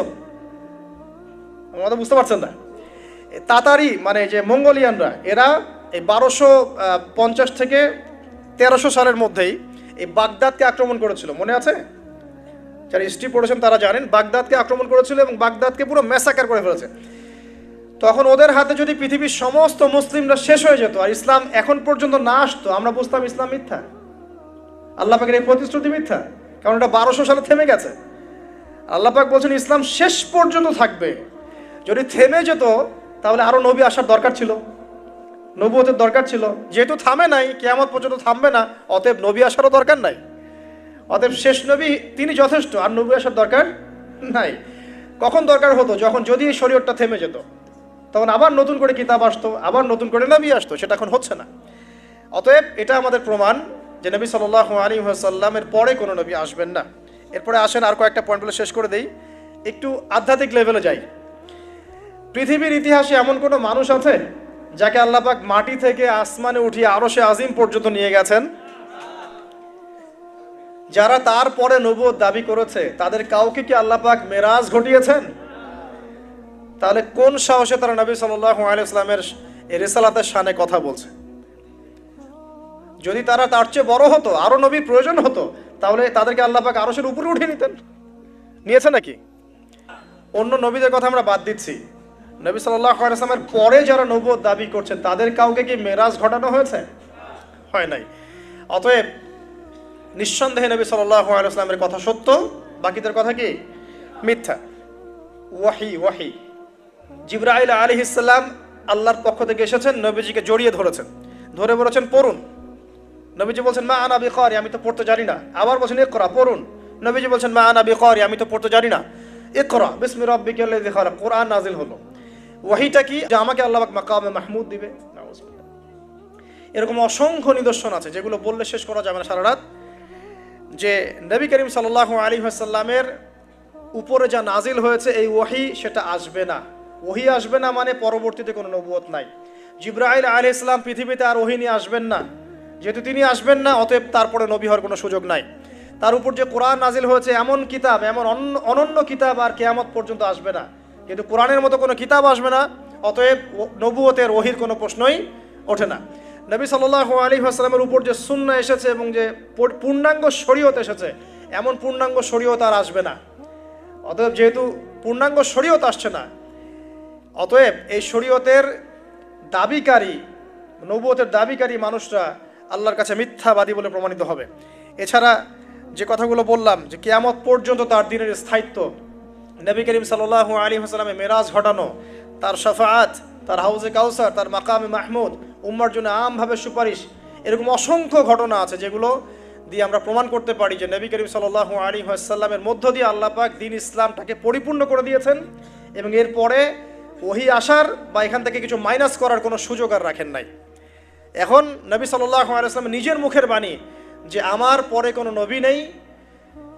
আমাদের বুঝতে পারছেন না? তাতারি মানে যে মঙ্গোলিয়ানরা, এরা এই 1250 থেকে 1300 সালের মধ্যেই এই বাগদাদকে আক্রমণ করেছিল, মনে আছে? যারা হিস্ট্রি পড়েছেন তারা জানেন, বাগদাদকে আক্রমণ করেছিল এবং বাগদাদকে পুরো ম্যাসাকার করে ফেলেছে। তখন ওদের হাতে যদি পৃথিবীর সমস্ত মুসলিমরা শেষ হয়ে যেত আর ইসলাম এখন পর্যন্ত না আসতো, আমরা বুঝতাম ইসলাম মিথ্যা। আল্লাহ পাকের এই প্রতিশ্রুতি মিথ্যা, কারণ এটা 1200 সালে থেমে গেছে। আল্লাহ পাক বলছেন ইসলাম শেষ পর্যন্ত থাকবে। যদি থেমে যেত তাহলে আরো নবী আসার দরকার ছিল, নবুয়তের দরকার ছিল। যেহেতু থামে নাই, কিয়ামত পর্যন্ত থামবে না, অতএব নবী আসারও দরকার নাই। অতএব শেষ নবী তিনি যথেষ্ট, আর নবী আসার দরকার নাই। কখন দরকার হতো? যখন যদি এই শরীয়তটা থেমে যেত, তখন আবার নতুন করে কিতাব আসতো, আবার নতুন করে নবী আসতো। সেটা এখন হচ্ছে না। অতএব এটা আমাদের প্রমাণ যে নবী সাল্লাল্লাহু আলাইহি ওয়াসাল্লামের পরে কোনো নবী আসবেন না। এরপরে আসেন আর কয়েকটা পয়েন্ট বলে শেষ করে দেই, একটু আধ্যাত্মিক লেভেলে যাই। পৃথিবীর ইতিহাসে এমন কোনো মানুষ আছে যাকে আল্লাহ পাক মাটি থেকে আসমানে উঠিয়ে আরশে আজিম পর্যন্ত নিয়ে গেছেন? যারা তারপরে নবুয়ত দাবি করেছে তাদের কাউকে কি আল্লাহ পাক মেরাজ ঘটিয়েছেন? তাহলে কোন সাহসে তারা নবী সাল্লাল্লাহু আলাইহি ওয়াসাল্লামের এই রিসালাতের শানে কথা বলছে? যদি তারা তার চেয়ে বড় হতো, আরো নবীর প্রয়োজন হতো, তাহলে তাদেরকে আল্লাহ পাক আরশের উপরে উঠিয়ে নিতেন। নিয়েছে নাকি? অন্য নবীদের কথা আমরা বাদ দিচ্ছি, নবী সাল্লাল্লাহু আলাইহি ওয়াসাল্লামের পরে যারা নবুয়ত দাবি করছে তাদের কাউকে কি মেরাজ ঘটানো হয়েছে? হয় নাই। অতএব নিঃসন্দেহে নবী সাল্লাল্লাহু আলাইহি ওয়াসাল্লামের কথা সত্য, বাকিদের কথা কি মিথ্যা। ওয়াহি জিবরাইল আলাইহিস সালাম আল্লাহর পক্ষ থেকে এসেছেন, নবীজিকে জড়িয়ে ধরেছেন, ধরে বলেছেন পড়ুন। নবীজি বলছেন মা আনা বিকারি, আমি তো পড়তে জানি না। আবার বলছেন ইকরা, পড়ুন। নবীজি বলছেন মা আনা বিকারি, আমি তো পড়তে জানি না। ইকরা বিসমি রাব্বিকাল্লাযী খালাক, কোরআন নাজিল হলো। ওয়াহিটা কি? যে আমাকে আল্লাহ পাক মাকামে মাহমুদ দিবে। এরকম অসংখ্য নিদর্শন আছে যেগুলো বললে শেষ করা যাবে না সারা রাত, যে নবী করিম সাল্লাল্লাহু আলাইহি ওয়াসাল্লামের উপরে যা নাজিল হয়েছে এই ওয়াহি, সেটা আসবে না। ওহি আসবে না মানে পরবর্তীতে কোনো নবুয়ত নাই। জিবরাইল আলাইহিস সালাম পৃথিবীতে আর ওহি নিয়ে আসবেন না। যেহেতু তিনি আসবেন না, অতএব তারপরে নবী হওয়ার কোনো সুযোগ নাই। তার উপর যে কোরআন নাজিল হয়েছে, এমন কিতাব, এমন অনন্য কিতাব আর কিয়ামত পর্যন্ত আসবে না। যেহেতু কোরআনের মতো কোনো কিতাব আসবে না, অতএব নবুয়তের ওহির কোনো প্রশ্নই ওঠে না। নবী সাল্লাল্লাহু আলাইহি ওয়াসাল্লামের উপর যে সুন্নাহ এসেছে এবং যে পূর্ণাঙ্গ শরীয়ত এসেছে, এমন পূর্ণাঙ্গ শরীয়ত আর আসবে না। অতএব যেহেতু পূর্ণাঙ্গ শরীয়ত আসছে না, অতএব এই শরীয়তের দাবিকারী, নবুয়তের দাবিকারী মানুষরা আল্লাহর কাছে মিথ্যাবাদী বলে প্রমাণিত হবে। এছাড়া যে কথাগুলো বললাম, যে কিয়ামত পর্যন্ত তার দিনের স্থায়িত্ব, নবী করিম সাল্লাল্লাহু আলাইহি ওয়াসাল্লামের মেরাজ ঘটানো, তার শাফাআত, তার হাউজে কাউসার, তার মাকামে মাহমুদ, উম্মার জন্য আমভাবে সুপারিশ, এরকম অসংখ্য ঘটনা আছে যেগুলো দিয়ে আমরা প্রমাণ করতে পারি যে নবী করিম সাল্লাল্লাহু আলাইহি ওয়াসাল্লামের মধ্য দিয়ে আল্লাহ পাক দ্বীন ইসলামটাকে পরিপূর্ণ করে দিয়েছেন এবং এরপরে ওহি আসার বা এখান থেকে কিছু মাইনাস করার কোনো সুযোগ আর রাখেন নাই। এখন নবী সাল্লাল্লাহু আলাইহি ওয়াসাল্লাম নিজের মুখের বাণী যে আমার পরে কোনো নবী নেই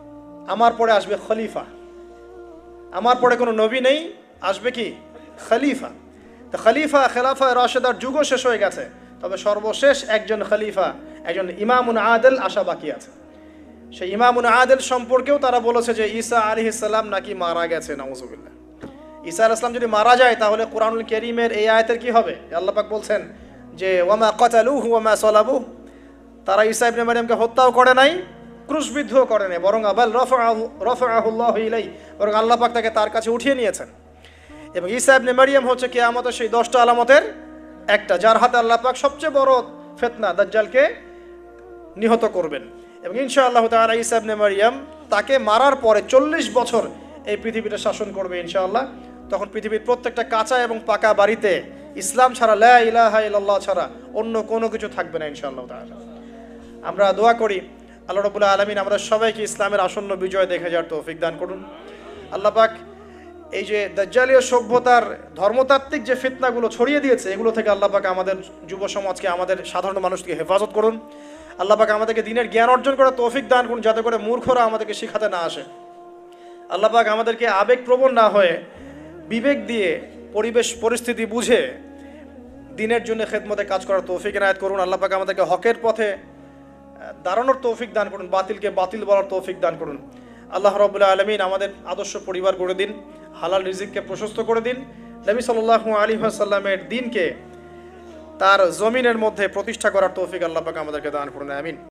আমার পরে আসবে খলিফা, আমার পরে কোনো নবী নেই, আসবে কি খলিফা। তো খলিফা খেলাফা রাশেদার যুগও শেষ হয়ে গেছে, তবে সর্বশেষ একজন খলিফা, একজন ইমামুন আদেল আসা বাকি আছে। সেই ইমামুন আদেল সম্পর্কেও তারা বলেছে যে ঈসা আলাইহিস সালাম নাকি মারা গেছে, নাউজুবিল্লাহ। ঈসা আলাইহিস সালাম যদি মারা যায় তাহলে কোরআনুল কারীমের এই আয়াতের কি হবে? আল্লাহ পাক বলছেন যে ওয়ামা কাতালুহু ওয়ামা সালাবুহু, তারা ঈসা ইবনে মারইয়ামকে হত্যাও করে নাই, ক্রুশবিদ্ধও করে নাই, বরং আবাল রাফাআহুল্লাহু ইলাইহি, বরং আল্লাহ পাক তাকে তার কাছে উঠিয়ে নিয়েছেন। এবং ঈসা ইবনে মারইয়াম হচ্ছে কিয়ামতের সেই 10টা আলামতের একটা, যার হাতে আল্লাহ পাক সবচেয়ে বড় ফিতনা দাজ্জালকে নিহত করবেন। এবং ইনশাআল্লাহ তাআলা ঈসা ইবনে মারইয়াম তাকে মারার পরে 40 বছর এই পৃথিবীতে শাসন করবে ইনশাআল্লাহ। তখন পৃথিবীর প্রত্যেকটা কাঁচা এবং পাকা বাড়িতে ইসলাম ছাড়া, লা ইলাহা ইল্লাল্লাহ ছাড়া অন্য কোনো কিছু থাকবে না ইনশাআল্লাহ তাআলা। আমরা দোয়া করি আল্লাহ রাব্বুল আলামিন আমরা সবাইকে ইসলামের আসন্ন বিজয় দেখে যাওয়ার তৌফিক দান করুন। আল্লাহ পাক এই যে দাজ্জালীয় সভ্যতার ধর্মতাত্ত্বিক যে ফিতনাগুলো ছড়িয়ে দিয়েছে, এগুলো থেকে আল্লাহ পাক আমাদের যুব সমাজকে, আমাদের সাধারণ মানুষকে হেফাজত করুন। আল্লাহ পাক আমাদেরকে দ্বীনের জ্ঞান অর্জন করার তৌফিক দান করুন, যাতে করে মূর্খরা আমাদেরকে শিখাতে না আসে। আল্লাহ পাক আমাদেরকে আবেগপ্রবণ না হয়ে বিবেক দিয়ে, পরিবেশ পরিস্থিতি বুঝে দ্বীনের জন্য খেদমতে কাজ করার তৌফিক এনায়েত করুন। আল্লাহ পাক আমাদেরকে হকের পথে দাঁড়ানোর তৌফিক দান করুন, বাতিলকে বাতিল বলার তৌফিক দান করুন। আল্লাহ রাব্বুল আলামিন আমাদের আদর্শ পরিবার করে দিন, হালাল রিজিককে প্রশস্ত করে দিন, নবী সাল্লাল্লাহু আলাইহি ওয়াসাল্লামের দ্বীনকে তার জমিনের মধ্যে প্রতিষ্ঠা করার তৌফিক আল্লাহ পাক আমাদেরকে দান করুন, আমিন।